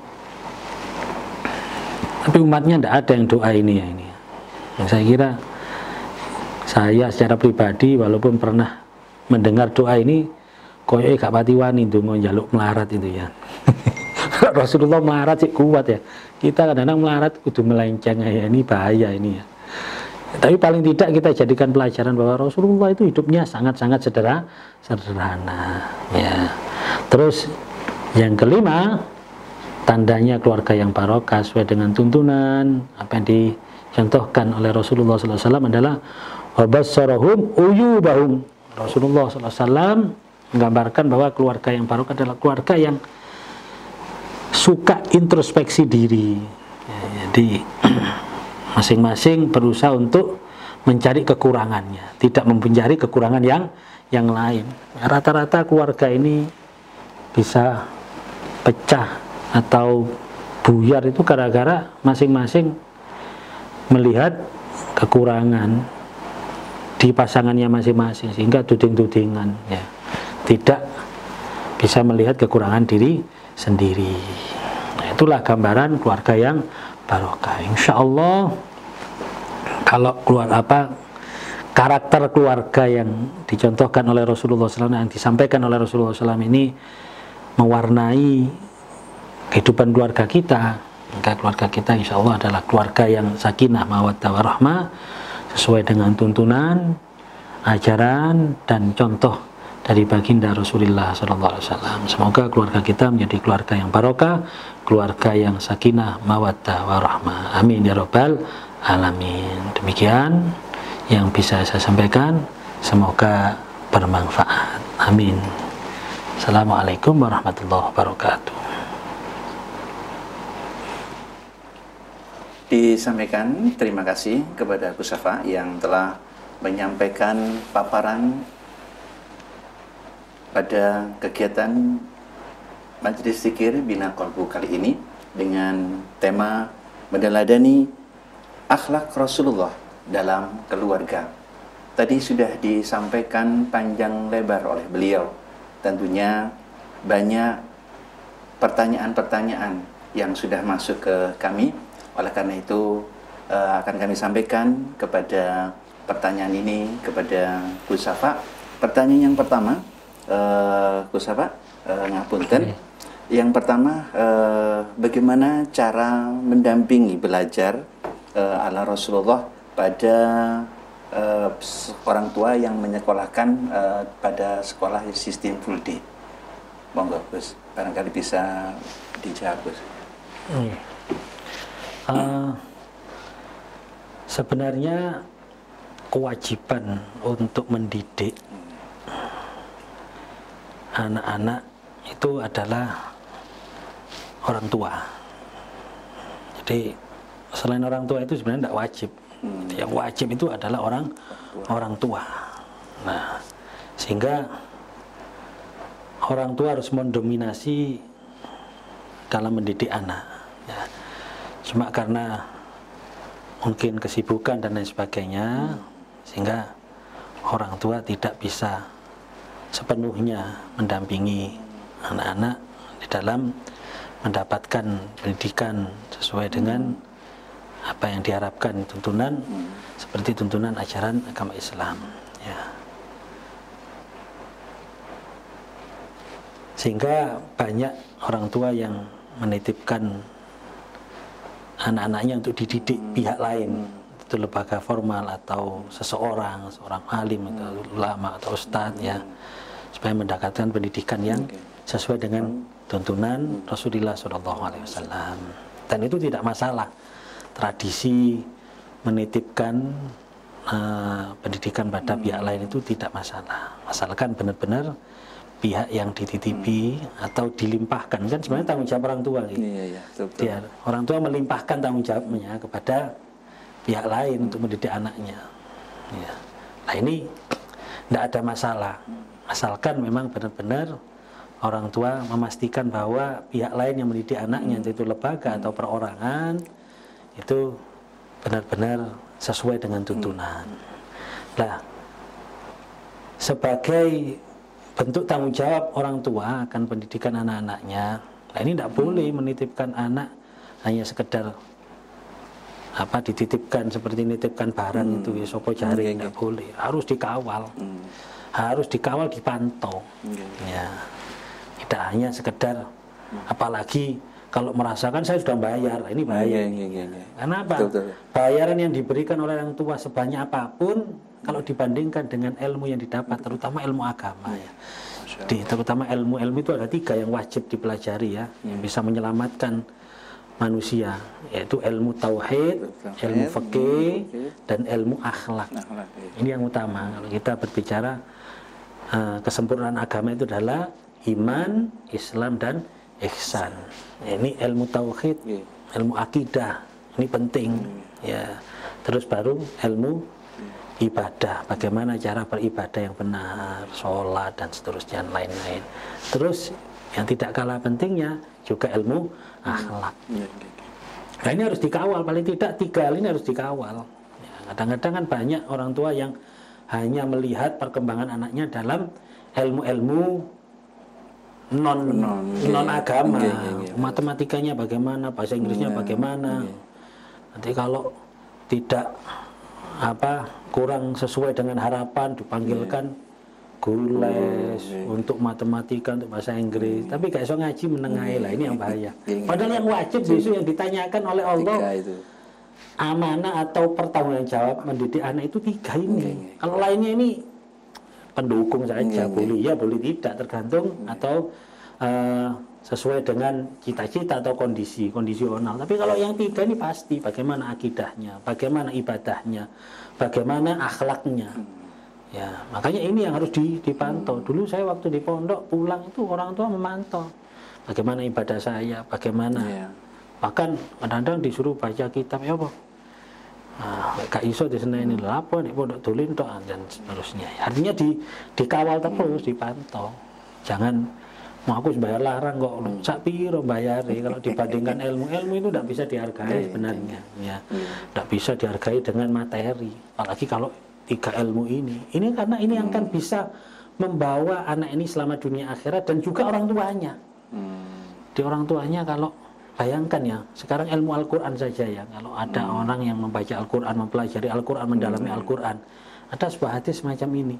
Tapi umatnya tidak ada yang doa ini ya ini. Yang saya kira saya secara pribadi walaupun pernah mendengar doa ini, koyoke gak pati wani ndonga njaluk melarat itu ya. Rasulullah melarat sih kuat ya. Kita kadang-kadang melarat kudu melenceng ya, ini bahaya ini ya. Tapi paling tidak kita jadikan pelajaran bahwa Rasulullah itu hidupnya sangat-sangat sederhana, sederhana ya. Terus yang kelima, tandanya keluarga yang barokah sesuai dengan tuntunan apa yang dicontohkan oleh Rasulullah shallallahu alaihi wasallam adalah wabassarahum uyubahum. Rasulullah shallallahu alaihi wasallam menggambarkan bahwa keluarga yang barokah adalah keluarga yang suka introspeksi diri ya, jadi masing-masing berusaha untuk mencari kekurangannya, tidak mencari kekurangan yang yang lain. Rata-rata keluarga ini bisa pecah atau buyar itu gara-gara masing-masing melihat kekurangan di pasangannya masing-masing, sehingga tuding-tudingan ya, tidak bisa melihat kekurangan diri sendiri. Nah, itulah gambaran keluarga yang barokah. Insya Allah kalau keluar apa karakter keluarga yang dicontohkan oleh Rasulullah shallallahu alaihi wasallam, yang disampaikan oleh Rasulullah shallallahu alaihi wasallam ini mewarnai kehidupan keluarga kita, maka keluarga kita insya Allah adalah keluarga yang sakinah mawaddah warahmah sesuai dengan tuntunan, ajaran dan contoh dari baginda Rasulullah shallallahu alaihi wasallam. Semoga keluarga kita menjadi keluarga yang barokah, keluarga yang sakinah, mawaddah, warahmah. Amin ya rabbal alamin. Demikian yang bisa saya sampaikan, semoga bermanfaat. Amin. Assalamualaikum warahmatullahi wabarakatuh. Disampaikan terima kasih kepada Gus Syafa yang telah menyampaikan paparan pada kegiatan Majelis Zikir Bina Qalbu kali ini dengan tema meneladani akhlak Rasulullah dalam keluarga. Tadi sudah disampaikan panjang lebar oleh beliau. Tentunya banyak pertanyaan-pertanyaan yang sudah masuk ke kami. Oleh karena itu uh, akan kami sampaikan kepada pertanyaan ini kepada Gus Syafa. Pertanyaan yang pertama, uh, Gus Syafa, uh, ngapunten. Yang pertama, uh, bagaimana cara mendampingi belajar uh, ala Rasulullah pada uh, orang tua yang menyekolahkan uh, pada sekolah sistem full day? Monggo Gus, barangkali bisa dijawab Gus. Hmm. Uh, sebenarnya kewajiban untuk mendidik anak-anak itu adalah orang tua. Jadi selain orang tua itu sebenarnya tidak wajib. Hmm. Yang wajib itu adalah orang orang tua. Nah, sehingga orang tua harus mendominasi dalam mendidik anak. Ya. Cuma karena mungkin kesibukan dan lain sebagainya, sehingga orang tua tidak bisa sepenuhnya mendampingi anak-anak di dalam mendapatkan pendidikan sesuai dengan apa yang diharapkan, tuntunan seperti tuntunan ajaran agama Islam. Ya. Sehingga banyak orang tua yang menitipkan anak-anaknya untuk dididik hmm. pihak lain, itu lembaga formal atau seseorang, seorang alim atau ulama atau ustadz, ya, supaya mendapatkan pendidikan yang sesuai dengan tuntunan Rasulullah shallallahu alaihi wasallam. Dan itu tidak masalah. Tradisi menitipkan uh, pendidikan pada hmm. pihak lain itu tidak masalah, asalkan benar-benar pihak yang dititipi hmm. atau dilimpahkan, kan sebenarnya tanggung jawab orang tua gitu. Iya, iya, betul, betul. Dia, orang tua melimpahkan tanggung jawabnya kepada pihak lain hmm. untuk mendidik anaknya. Ya. Nah ini tidak ada masalah, asalkan memang benar-benar orang tua memastikan bahwa pihak lain yang mendidik anaknya, hmm. itu lembaga atau perorangan, itu benar-benar sesuai dengan tuntunan. Hmm. Nah, sebagai bentuk tanggung jawab orang tua akan pendidikan anak-anaknya, nah ini tidak boleh menitipkan anak hanya sekedar apa dititipkan seperti nitipkan barang hmm. itu ya soko jari, tidak okay, boleh, harus dikawal, hmm. harus dikawal, dipantau, okay. ya, tidak hanya sekedar, hmm. apalagi kalau merasakan saya sudah bayar, ini bahaya, okay, okay, okay. Karena apa? Betul, betul. Bayaran yang diberikan oleh orang tua sebanyak apapun, kalau dibandingkan dengan ilmu yang didapat, terutama ilmu agama, ya. Di, terutama ilmu-ilmu itu ada tiga yang wajib dipelajari, ya, yang bisa menyelamatkan manusia, yaitu ilmu tauhid, ilmu fikih, dan ilmu akhlak. Ini yang utama. Kalau kita berbicara uh, kesempurnaan agama itu adalah iman, Islam, dan ihsan. Ini ilmu tauhid, ilmu akidah, ini penting, ya. Terus baru ilmu ibadah, bagaimana cara beribadah yang benar, sholat dan seterusnya, lain-lain. Terus yang tidak kalah pentingnya juga ilmu akhlak. Nah ini harus dikawal, paling tidak tiga hal ini harus dikawal. Kadang-kadang kan banyak orang tua yang hanya melihat perkembangan anaknya dalam ilmu-ilmu non non, non agama, okay, okay, okay. Matematikanya bagaimana, bahasa Inggrisnya yeah, bagaimana. Okay. Nanti kalau tidak apa kurang sesuai dengan harapan dipanggilkan yeah. guru les oh, yeah. untuk matematika, untuk bahasa Inggris, yeah. tapi gak iso ngaji menengahi yeah. lah, ini yang bahaya. Yeah. Padahal yang wajib justru yang ditanyakan oleh Allah itu. Amanah atau pertanggungan jawab mendidik anak itu tiga ini. Yeah. Kalau lainnya ini pendukung saja, Iya, boleh ya boleh tidak, tergantung atau uh, sesuai dengan cita-cita atau kondisi kondisional. Tapi kalau yang tiga ini pasti bagaimana akidahnya, bagaimana ibadahnya, bagaimana akhlaknya. Ya, makanya ini yang harus dipantau. Dulu saya waktu di pondok pulang itu orang tua memantau bagaimana ibadah saya, bagaimana. Yeah. Bahkan kadang-kadang disuruh baca kitab ya apa. Nah, gak iso di sana ini apa nih pondok dolin tok dan seterusnya. Artinya di dikawal terus, dipantau. Jangan mau aku bayar larang kok sak piro bayari kalau dibandingkan ilmu ilmu itu tidak bisa dihargai sebenarnya ya. Tidak bisa dihargai dengan materi. Apalagi kalau tiga ilmu ini. Ini karena ini yang akan bisa membawa anak ini selama dunia akhirat dan juga orang tuanya. Di orang tuanya kalau bayangkan ya, sekarang ilmu Al-Quran saja ya, kalau ada hmm. orang yang membaca Al-Quran, mempelajari Al-Quran, mendalami hmm. Al-Quran, ada sebuah hadis semacam ini.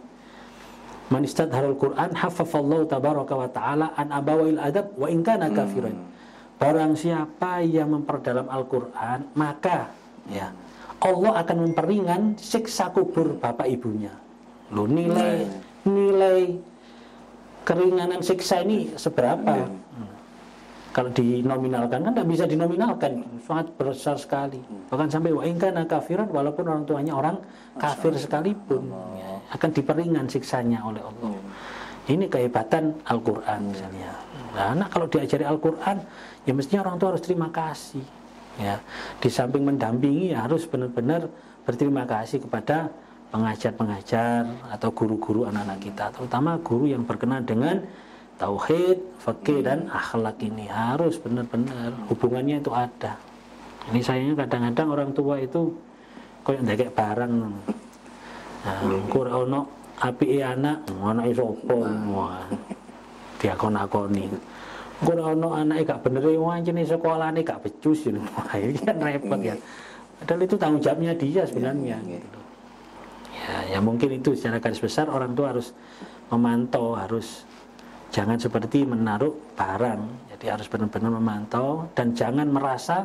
Man istadharul Quran hafafallahu tabaraka wa ta'ala an abawail adab wa in kana kafiran. Hmm. Barang siapa yang memperdalam Al-Quran, maka ya Allah akan memperingan siksa kubur bapak ibunya. Loh, nilai hmm. nilai keringanan siksa ini seberapa? Hmm. Hmm. Kalau dinominalkan kan tidak bisa dinominalkan, sangat besar sekali. Bahkan sampai wa in kana kafiran, walaupun orang tuanya orang kafir sekalipun ya, akan diperingan siksanya oleh Allah. Ini kehebatan Al-Quran misalnya. Nah, anak kalau diajari Al-Quran, ya mestinya orang tua harus terima kasih. Ya, di samping mendampingi ya harus benar-benar berterima kasih kepada pengajar-pengajar atau guru-guru anak-anak kita, terutama guru yang berkenaan dengan tauhid, fikih dan akhlak. Ini harus benar-benar hubungannya itu ada. Ini sayangnya kadang-kadang orang tua itu kayak ndekek barang. Nah, kurang ono apike anak, anake sapa? Wah, diakon-akoni. Kurang ono anake gak bener wancine sekolahane gak becus ya. Wah, ini kan repot ya. Padahal itu tanggung jawabnya dia sebenarnya gitu. Ya, ya mungkin itu secara garis besar orang tua harus memantau, harus jangan seperti menaruh barang, jadi harus benar-benar memantau dan jangan merasa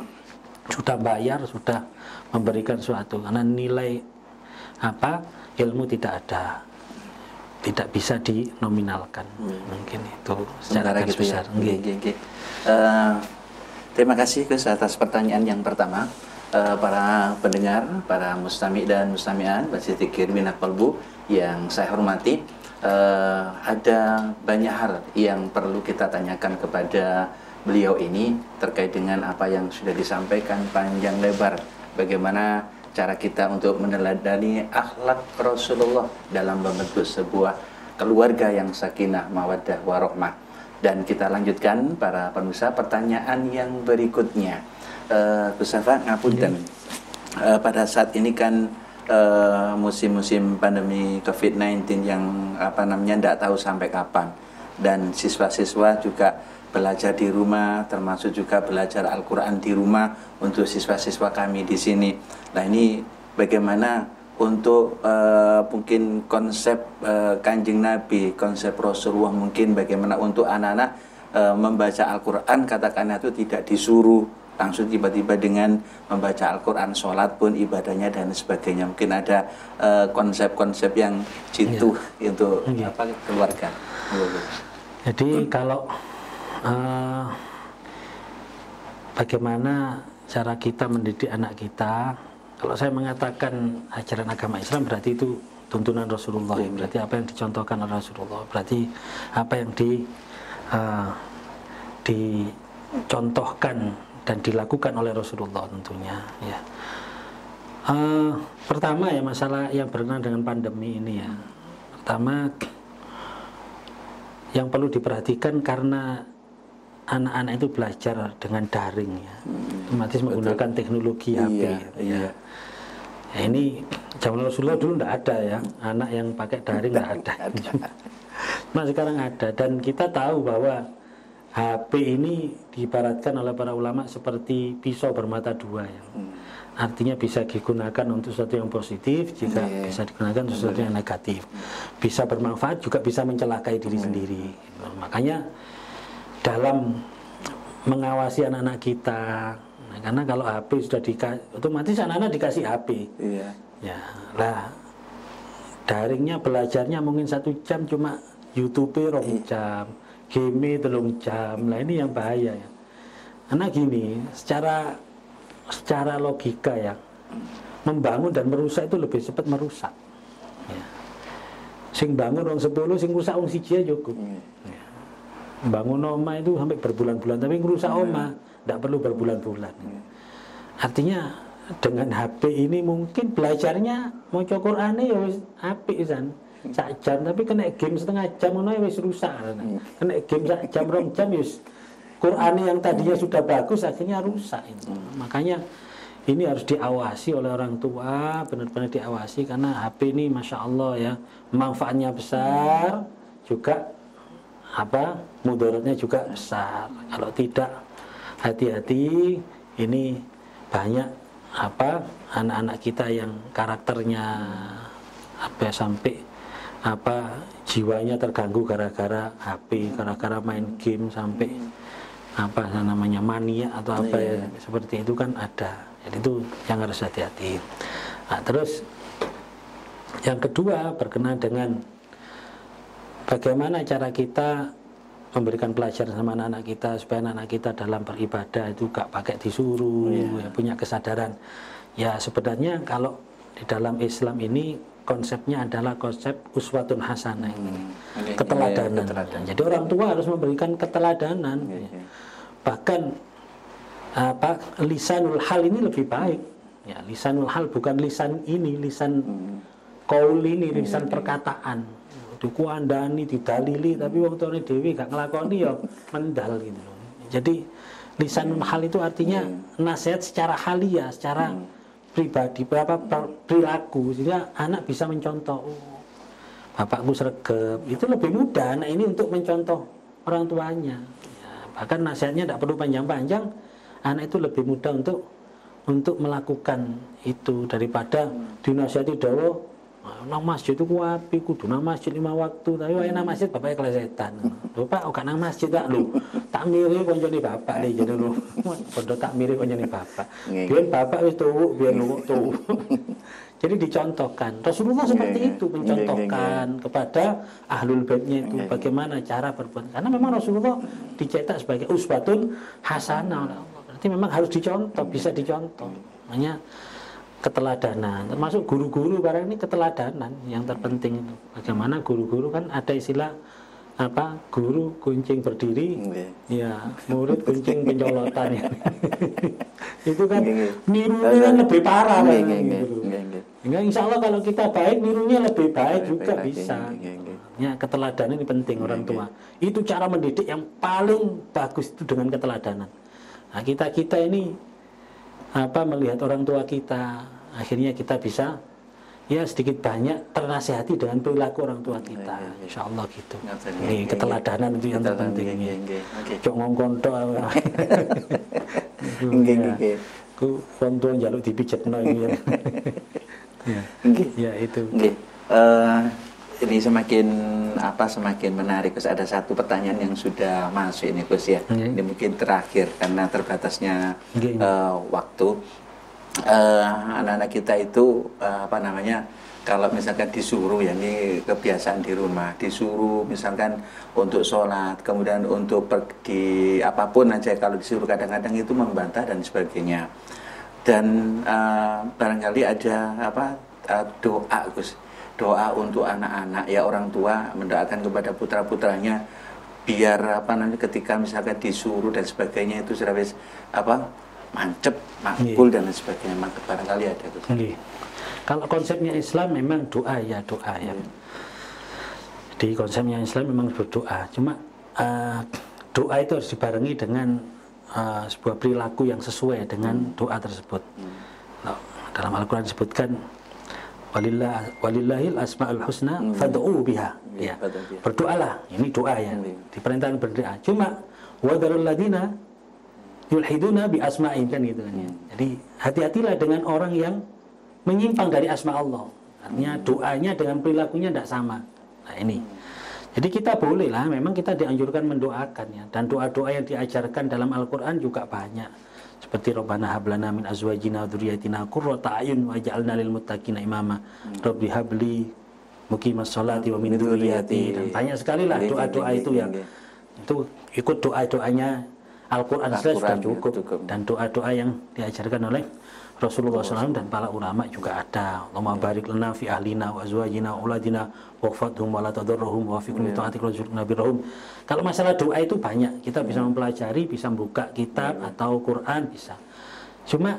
sudah bayar, sudah memberikan sesuatu, karena nilai apa ilmu tidak ada, tidak bisa dinominalkan. Hmm. Mungkin itu secara garis gitu besar. Ya. Okay, okay, okay. Uh, terima kasih Gus atas pertanyaan yang pertama. Uh, para pendengar, para mustami dan mustami'an, Basidikir Minat Kolbu yang saya hormati. Uh, ada banyak hal yang perlu kita tanyakan kepada beliau ini terkait dengan apa yang sudah disampaikan panjang lebar, bagaimana cara kita untuk meneladani akhlak Rasulullah dalam membentuk sebuah keluarga yang sakinah, mawaddah, warahmah. Dan kita lanjutkan para pemirsa pertanyaan yang berikutnya. uh, Gus Safa ngapunten, uh, pada saat ini kan Uh, musim-musim pandemi covid sembilan belas yang apa namanya tidak tahu sampai kapan, dan siswa-siswa juga belajar di rumah, termasuk juga belajar Al-Quran di rumah untuk siswa-siswa kami di sini. Nah, ini bagaimana untuk uh, mungkin konsep uh, Kanjeng Nabi, konsep Rasulullah, mungkin bagaimana untuk anak-anak uh, membaca Al-Quran, katakanlah itu tidak disuruh langsung tiba-tiba dengan membaca Al-Quran, sholat pun ibadahnya dan sebagainya. Mungkin ada konsep-konsep uh, yang jitu ya. Untuk ya. Apa, keluarga. Jadi hmm. kalau uh, bagaimana cara kita mendidik anak kita, kalau saya mengatakan ajaran agama Islam berarti itu tuntunan Rasulullah, ya. Berarti apa yang dicontohkan oleh Rasulullah, berarti apa yang di uh, dicontohkan dan dilakukan oleh Rasulullah tentunya ya. Uh, pertama ya masalah yang berkenaan dengan pandemi ini ya. Pertama yang perlu diperhatikan karena anak-anak itu belajar dengan daring ya, otomatis hmm, menggunakan teknologi H P iya, ya. Iya. Ya, ini zaman Rasulullah dulu tidak ada ya, anak yang pakai daring tidak ada. Nah, sekarang ada, dan kita tahu bahwa H P ini diibaratkan oleh para ulama seperti pisau bermata dua ya. Hmm. Artinya bisa digunakan untuk sesuatu yang positif, juga yeah. bisa digunakan untuk sesuatu yang negatif. Bisa bermanfaat, juga bisa mencelakai diri hmm. sendiri. Makanya dalam mengawasi anak-anak kita, nah, karena kalau H P sudah dikasih, otomatis anak-anak dikasih H P. Yeah. Ya, lah daringnya belajarnya mungkin satu jam cuma YouTube rong jam, game telung jam. Lah ini yang bahaya ya. Karena gini, secara secara logika ya, membangun dan merusak itu lebih cepat merusak. Ya. Sing bangun orang sepuluh, sing rusak orang siji aja cukup. Ya. Bangun oma itu sampai berbulan-bulan, tapi ngerusak oma tidak perlu berbulan-bulan. Artinya dengan H P ini mungkin belajarnya mau Qur'ane ya wis apik san. Sak jam tapi kena game setengah jam ngono ya wis rusak. Kena game sak jam rong jam wis Qur'ane yang tadinya sudah bagus akhirnya rusak itu. Makanya ini harus diawasi oleh orang tua, benar-benar diawasi karena H P ini masya Allah ya manfaatnya besar juga apa mudaratnya juga besar. Kalau tidak hati-hati ini banyak apa anak-anak kita yang karakternya apa sampai apa jiwanya terganggu gara-gara H P, gara-gara main game sampai apa namanya mania atau apa ya, seperti itu kan ada. Jadi itu yang harus hati-hati. Nah, terus yang kedua berkenaan dengan bagaimana cara kita memberikan pelajaran sama anak-anak kita supaya anak-anak kita dalam beribadah itu gak pakai disuruh, ya, punya kesadaran. Ya sebenarnya kalau di dalam Islam ini konsepnya adalah konsep uswatun hasanah, hmm. keteladanan. Ya, keteladanan. Jadi orang tua harus memberikan keteladanan. Ya, ya. Bahkan apa lisanul hal ini lebih baik. Ya, lisanul hal bukan lisan ini, lisan hmm. qaul ini, lisan hmm. perkataan. Dikuandani, didalili, tapi wong tuane dhewe gak nglakoni ya mendal gitu loh. Jadi lisanul hal itu artinya hmm. nasihat secara halia, secara hmm. pribadi, berapa perilaku sehingga anak bisa mencontoh. Oh, bapakku sregep, itu lebih mudah anak ini untuk mencontoh orang tuanya. Ya, bahkan nasihatnya tidak perlu panjang-panjang, anak itu lebih mudah untuk untuk melakukan itu daripada dinasihati dawa nang masjid itu kuapi kudu nang masjid lima waktu tapi wae nang masjid bapaknya kelesetan. Lho Pak, kok nang masjid tak lho. Tak miri koncone bapak nih jadi lho. Padha tak miri koncone bapak. Biyen bapak wis tuwuk, biyen luwuk tuwuk. Jadi dicontohkan. Rasulullah seperti itu mencontohkan kepada ahlul baitnya itu bagaimana cara berbuat. Karena memang Rasulullah dicetak sebagai uswatun hasanah. Berarti memang harus dicontoh, bisa dicontoh. Makanya keteladanan, termasuk guru-guru barang ini keteladanan yang terpenting itu. Bagaimana guru-guru kan ada istilah apa guru kuncing berdiri, okay. ya murid kuncing pencolotan. Itu kan nirunya kan lebih parah lah. Hingga insya Allah kalau kita baik nirunya lebih baik juga bisa. Ya keteladanan ini penting orang tua. Itu cara mendidik yang paling bagus itu dengan keteladanan. Nah kita kita ini apa melihat orang tua kita, akhirnya kita bisa ya sedikit banyak ternasihati dengan perilaku orang tua kita. Insya Allah gitu. Ini keteladanan itu yang terpenting. Cok ngongkon tok. Ku wong tua njaluk dipijetno iki. Ya itu. Ini semakin apa semakin menarik. Gus, ada satu pertanyaan yang sudah masuk ini Gus ya. Okay. Ini mungkin terakhir karena terbatasnya okay. uh, waktu. Uh, anak-anak kita itu uh, apa namanya kalau misalkan disuruh ya ini kebiasaan di rumah disuruh misalkan untuk sholat kemudian untuk pergi apapun aja kalau disuruh kadang-kadang itu membantah dan sebagainya dan uh, barangkali ada apa uh, doa Gus. Doa untuk anak-anak ya orang tua mendoakan kepada putra-putranya biar apa nanti ketika misalkan disuruh dan sebagainya itu sudah wis apa mancep makbul dan lain sebagainya maka barangkali ada itu. Kalau konsepnya Islam memang doa ya doa ya. Hmm. Di konsepnya Islam memang berdoa. Cuma uh, doa itu harus dibarengi dengan uh, sebuah perilaku yang sesuai dengan hmm. doa tersebut. Hmm. Nah, dalam Al-Quran disebutkan Walillah, walillahil asma'ul husna hmm. fad'u biha. Ya. Berdoalah. Ini doa ya. Hmm. Diperintahkan berdoa. Cuma wadarul ladina yulhiduna bi asma'in kan gitu kan ya. Jadi hati-hatilah dengan orang yang menyimpang dari asma Allah. Artinya doanya dengan perilakunya tidak sama. Nah ini. Jadi kita boleh lah, memang kita dianjurkan mendoakan ya. Dan doa-doa yang diajarkan dalam Al-Quran juga banyak. Seperti Rabbana hablana min azwajina wa dzurriyyatina qurrata a'yun waj'alna lil muttaqina imama. Rabbi habli muqimas sholati wa min dzurriyyati, dan banyak sekali lah doa-doa itu yang itu ikut doa-doanya Al-Quran sudah cukup, dan doa-doa yang diajarkan oleh Rasulullah shallallahu alaihi wasallam dan para ulama juga ada. Allahumma barik lana fi ahlina wa azwajina wa auladina waqfadhum wa la tadurruhum wa fiqhum ta'atik warzuqna birrahum. Kalau masalah doa itu banyak, kita bisa mempelajari, bisa membuka kitab atau Quran bisa. Cuma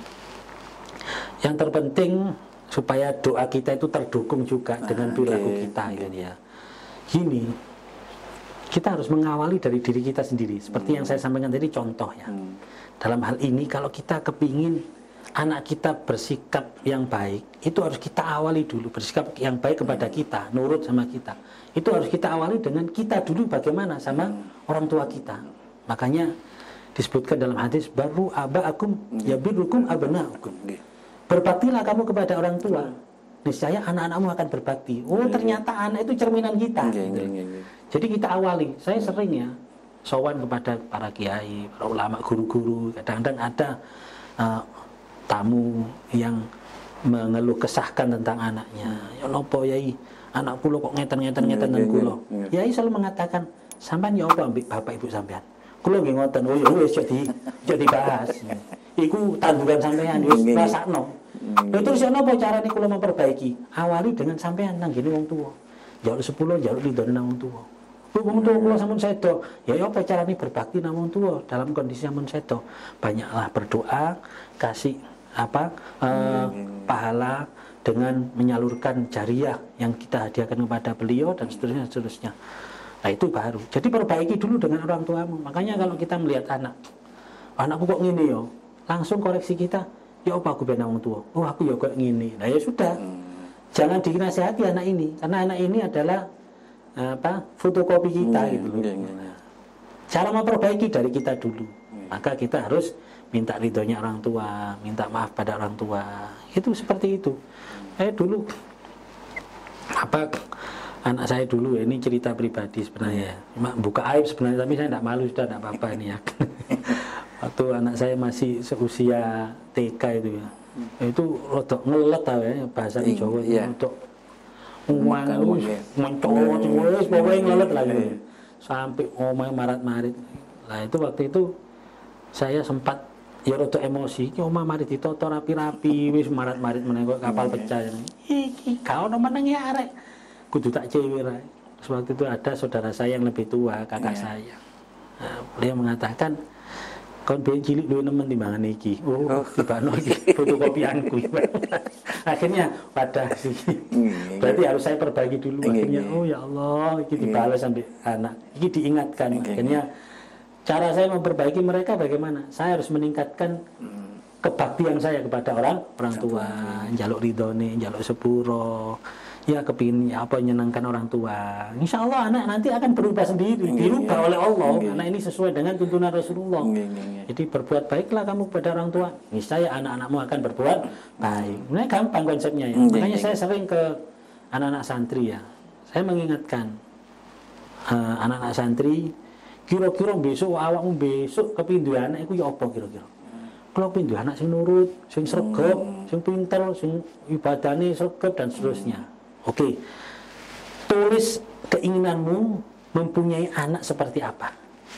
yang terpenting supaya doa kita itu terdukung juga dengan perilaku kita, gitu ya. Gini, kita harus mengawali dari diri kita sendiri. Seperti yang saya sampaikan tadi, contoh ya. Dalam hal ini, kalau kita kepingin anak kita bersikap yang baik, itu harus kita awali dulu. Bersikap yang baik kepada kita, nurut sama kita, itu harus kita awali dengan kita dulu bagaimana sama orang tua kita. Makanya disebutkan dalam hadis, baru aba'akum yabirrukum abna'ukum. Berbaktilah kamu kepada orang tua, niscaya anak-anakmu akan berbakti. Oh, ternyata anak itu cerminan kita. Jadi kita awali. Saya sering ya sowan kepada para kiai, para ulama, guru-guru. Kadang-kadang ada uh, tamu yang mengeluh kesahkan tentang anaknya. Ya nopo yai, anak kulo kok ngeten-ngeten-ngeten nang kulo. Yai selalu mengatakan, sampean ya apa ambek bapak ibu sampean? Kulo nggih ngoten. Oh ya wis jadi jadi bahas. Iku tanduran sampean wis rasakno. Lha terus ya napa carane kulo memperbaiki? Awali dengan sampean nang ngene wong tuwa. Njaluk sepuluh, njaluk ridone nang wong tuwa. Wong tuwa kula sampun sedo. Ya apa carane berbakti nang wong tuwa dalam kondisi sampun sedo? Banyaklah berdoa, kasih apa eh, pahala dengan menyalurkan jariah yang kita hadiahkan kepada beliau dan seterusnya seterusnya. Nah itu baru. Jadi perbaiki dulu dengan orang tuamu. Makanya kalau kita melihat anak, anakku kok gini yo, langsung koreksi kita. Ya apa aku benang orang tua? Oh aku ya kok gini. Nah ya sudah. Jangan dinasihati anak ini, karena anak ini adalah apa fotokopi kita gitu loh. Cara memperbaiki dari kita dulu. Maka kita harus minta ridhonya orang tua, minta maaf pada orang tua. Itu seperti itu. Eh dulu apa anak saya dulu, ini cerita pribadi sebenarnya. Cuma buka aib sebenarnya, tapi saya tidak malu, sudah tidak apa-apa ini ya. Waktu anak saya masih seusia T K itu ya. Itu rodok ngelet tau ya bahasa di Jawa itu rodok uang wis mencot wis pokoke ngelet lah gitu. Sampai omah marat-marit. Nah itu waktu itu saya sempat ya rada emosi, ki omah mari ditata rapi-rapi, wis marat-marit meneh kok kapal pecah. Iki gak ono meneng ya arek. Kudu tak cewek ae. Waktu itu ada saudara saya yang lebih tua, kakak yeah. saya. Nah, beliau mengatakan, "Kon ben cilik duwe nemen timbangan iki." Oh, oh. Tibano iki fotokopianku. Akhirnya pada sih. Berarti harus saya perbaiki dulu. Akhirnya oh ya Allah, iki dibalas sampai anak. Iki diingatkan. Akhirnya cara saya memperbaiki mereka bagaimana? Saya harus meningkatkan kebaktian saya kepada orang orang tua, njaluk ridhone, njaluk sepuro, ya kepingin ya apa menyenangkan orang tua. Insya Allah anak nanti akan berubah sendiri, dirubah oleh Allah. Karena ini sesuai dengan tuntunan Rasulullah. Jadi berbuat baiklah kamu kepada orang tua, niscaya anak-anakmu akan berbuat baik. Ini gampang konsepnya ya. Makanya saya sering ke anak-anak santri ya. Saya mengingatkan uh, anak-anak santri, kira-kira besok awakmu besok kepindu anak iku ya apa kira-kira? Kalau pindu anak sing nurut, sing sregep, sing pinter, sing ibadahnya sregep dan seterusnya. Oke. Tulis keinginanmu mempunyai anak seperti apa?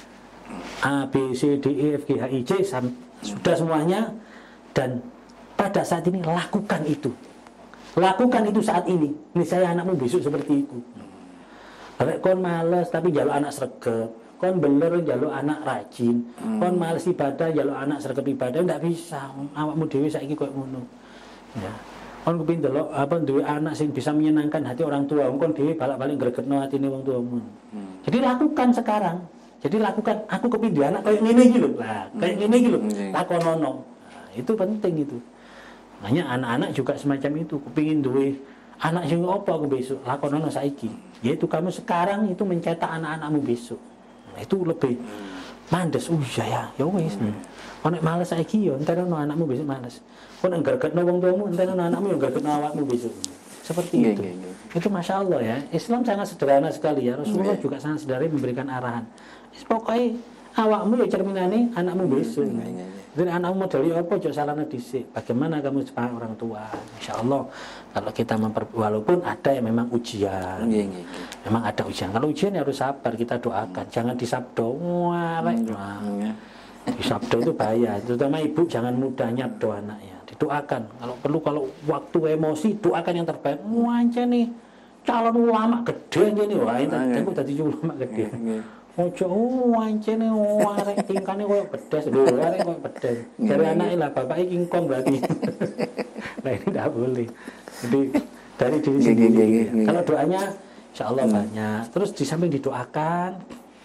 A, B, C, D, E, F, G, H, I, J sudah semuanya, dan pada saat ini lakukan itu. Lakukan itu saat ini. Niscaya anakmu besok seperti itu. Lek kon males tapi njaluk anak sregep, kon bener njaluk anak rajin, hmm. kon males ibadah njaluk anak sregep ibadah, ndak bisa. Awakmu dhewe saiki koyo ngono. Ya. Kon kepin delok apa duwe anak sing bisa menyenangkan hati orang tua, kon dhewe balak-balik gregetno atine wong tuamu. Hmm. Jadi lakukan sekarang. Jadi lakukan, aku kepin duwe anak koyo ngene iki lho. Lah, kayak ngene iki lho. Lakonono. Nah, itu penting itu. Makanya anak-anak juga semacam itu, kepingin duwe anak sing apa aku besok, lakonono saiki. Yaitu kamu sekarang itu mencetak anak-anakmu besok. Nah, itu lebih mandes. Oh iya ya, ya wis. Kok nek males saiki yo entekno anakmu besok males. Kok nek gregetno wong tuamu entekno anakmu yo gregetno awakmu besok. Seperti itu. Itu Masya Allah ya. Islam sangat sederhana sekali ya. Rasulullah juga sangat sederhana memberikan arahan. Pokoknya awakmu ya cerminane anakmu besok. Iya, iya, iya. Jadi anakmu modeli apa aja salahnya dhisik. Bagaimana kamu sebagai orang tua? Insya Allah kalau kita memper walaupun ada yang memang ujian. Iya, iya, iya. Memang ada ujian. Kalau ujian ya harus sabar, kita doakan. Jangan disabdo. Wah, nah. Disabdo itu bahaya. Terutama ibu jangan mudah nyabdo anaknya. Didoakan. Kalau perlu kalau waktu emosi doakan yang terbaik. Wah, nih calon ulama gede nih. Wah, ini aku tadi ulama gede. Ojo wancene arek tingkane koyo bedes lho, arek koyo bedes. Dari anake lah bapak iki kingkong berarti. Nah ini tidak boleh. Jadi dari diri sendiri. Kalau doanya insya Allah banyak. Terus di samping didoakan,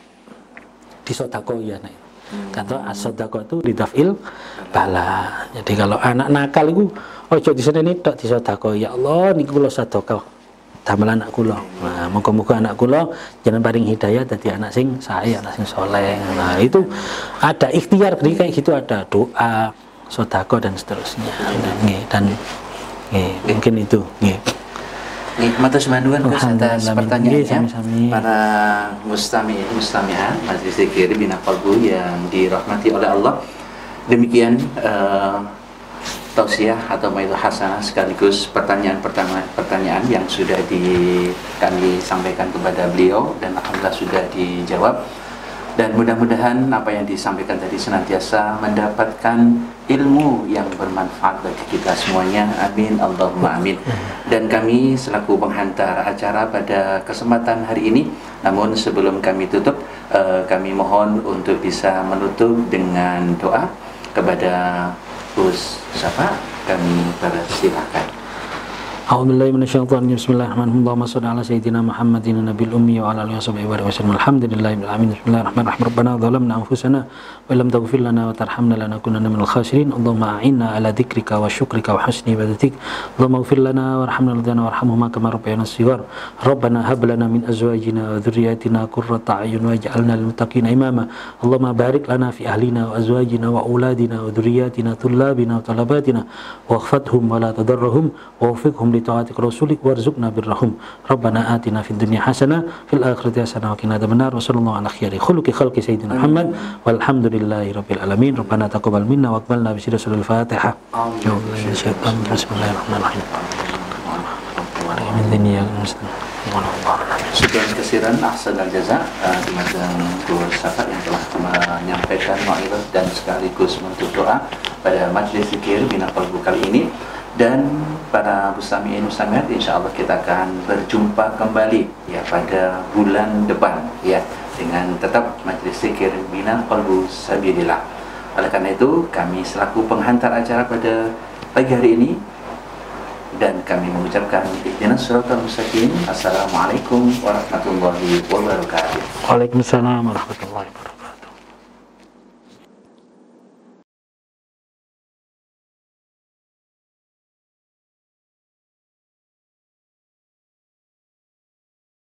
disodako ya nek. Kata as-sodako itu didafil bala. Jadi kalau anak nakal itu ojo di sini tok disodako. Ya Allah niku kula sedekah. Damel anak kula. Nah, muga-muga anak kula jangan paring hidayah dadi anak sing sae, anak sing soleh. Nah, itu ada ikhtiar jadi kayak gitu ada doa, sedekah dan seterusnya. Nggih, dan nggih, mungkin itu nggih. Nggih, matur nuwun Gus atas pertanyaannya sami-sami. Para mustami mustami'ah Majelis Zikir Bina Qalbu yang dirahmati oleh Allah. Demikian uh, tausiah atau maidah hasanah sekaligus pertanyaan pertama pertanyaan yang sudah di kami sampaikan kepada beliau dan alhamdulillah sudah dijawab, dan mudah-mudahan apa yang disampaikan tadi senantiasa mendapatkan ilmu yang bermanfaat bagi kita semuanya, amin Allahumma amin. Dan kami selaku penghantar acara pada kesempatan hari ini, namun sebelum kami tutup eh, kami mohon untuk bisa menutup dengan doa kepada Gus Safa, kami persilahkan. A'udzubillahi minasyaitonir rajim. Bismillahirrahmanirrahim. Allahumma shalli ala sayyidina Muhammadin nabiyil ummi wa ala alihi wa sallam. Alhamdulillahirabbil alamin. Bismillahirrahmanirrahim. Rabbana zalamna anfusana wa lam taghfir lana wa tarhamna lanakunanna minal khasirin. Allahumma a'inna ala dzikrika wa syukrika wa husni ibadatik. Allahumma ighfir lana warhamna lana warhamhuma kama rabbayana shighar. Rabbana hab lana min azwajina wa dhurriyyatina qurrata a'yun waj'alna lil muttaqina imama. Allahumma barik lana fi ahlina wa azwajina wa auladina wa dhurriyyatina tullabina wa talabatina waghfadhum wa la tadarrahum wa waffiqhum ta'atik rasulik warzuqna birrahum. Rabbana atina fid dunya hasanah fil akhirati hasanah wa qina adzabannar. Wa sallallahu ala khairi khuluqi khalqi sayyidina Muhammad walhamdulillahi rabbil alamin. Rabbana taqabbal minna wa aqbalna bi sirril Fatihah. Bismillahirrahmanirrahim. Sekian kesiran ahsan al-jaza di madang Gus Safa yang telah menyampaikan mau'izah dan sekaligus untuk doa pada Majelis Zikir Bina Qalbu kali ini. Dan para mustami'in mustami'at insyaallah kita akan berjumpa kembali ya pada bulan depan ya dengan tetap Majelis Zikir Bina Qalbu Sabilillah. Oleh karena itu kami selaku penghantar acara pada pagi hari ini dan kami mengucapkan ihdinas siratal mustaqim. Assalamualaikum warahmatullahi wabarakatuh. Waalaikumsalam warahmatullahi wabarakatuh.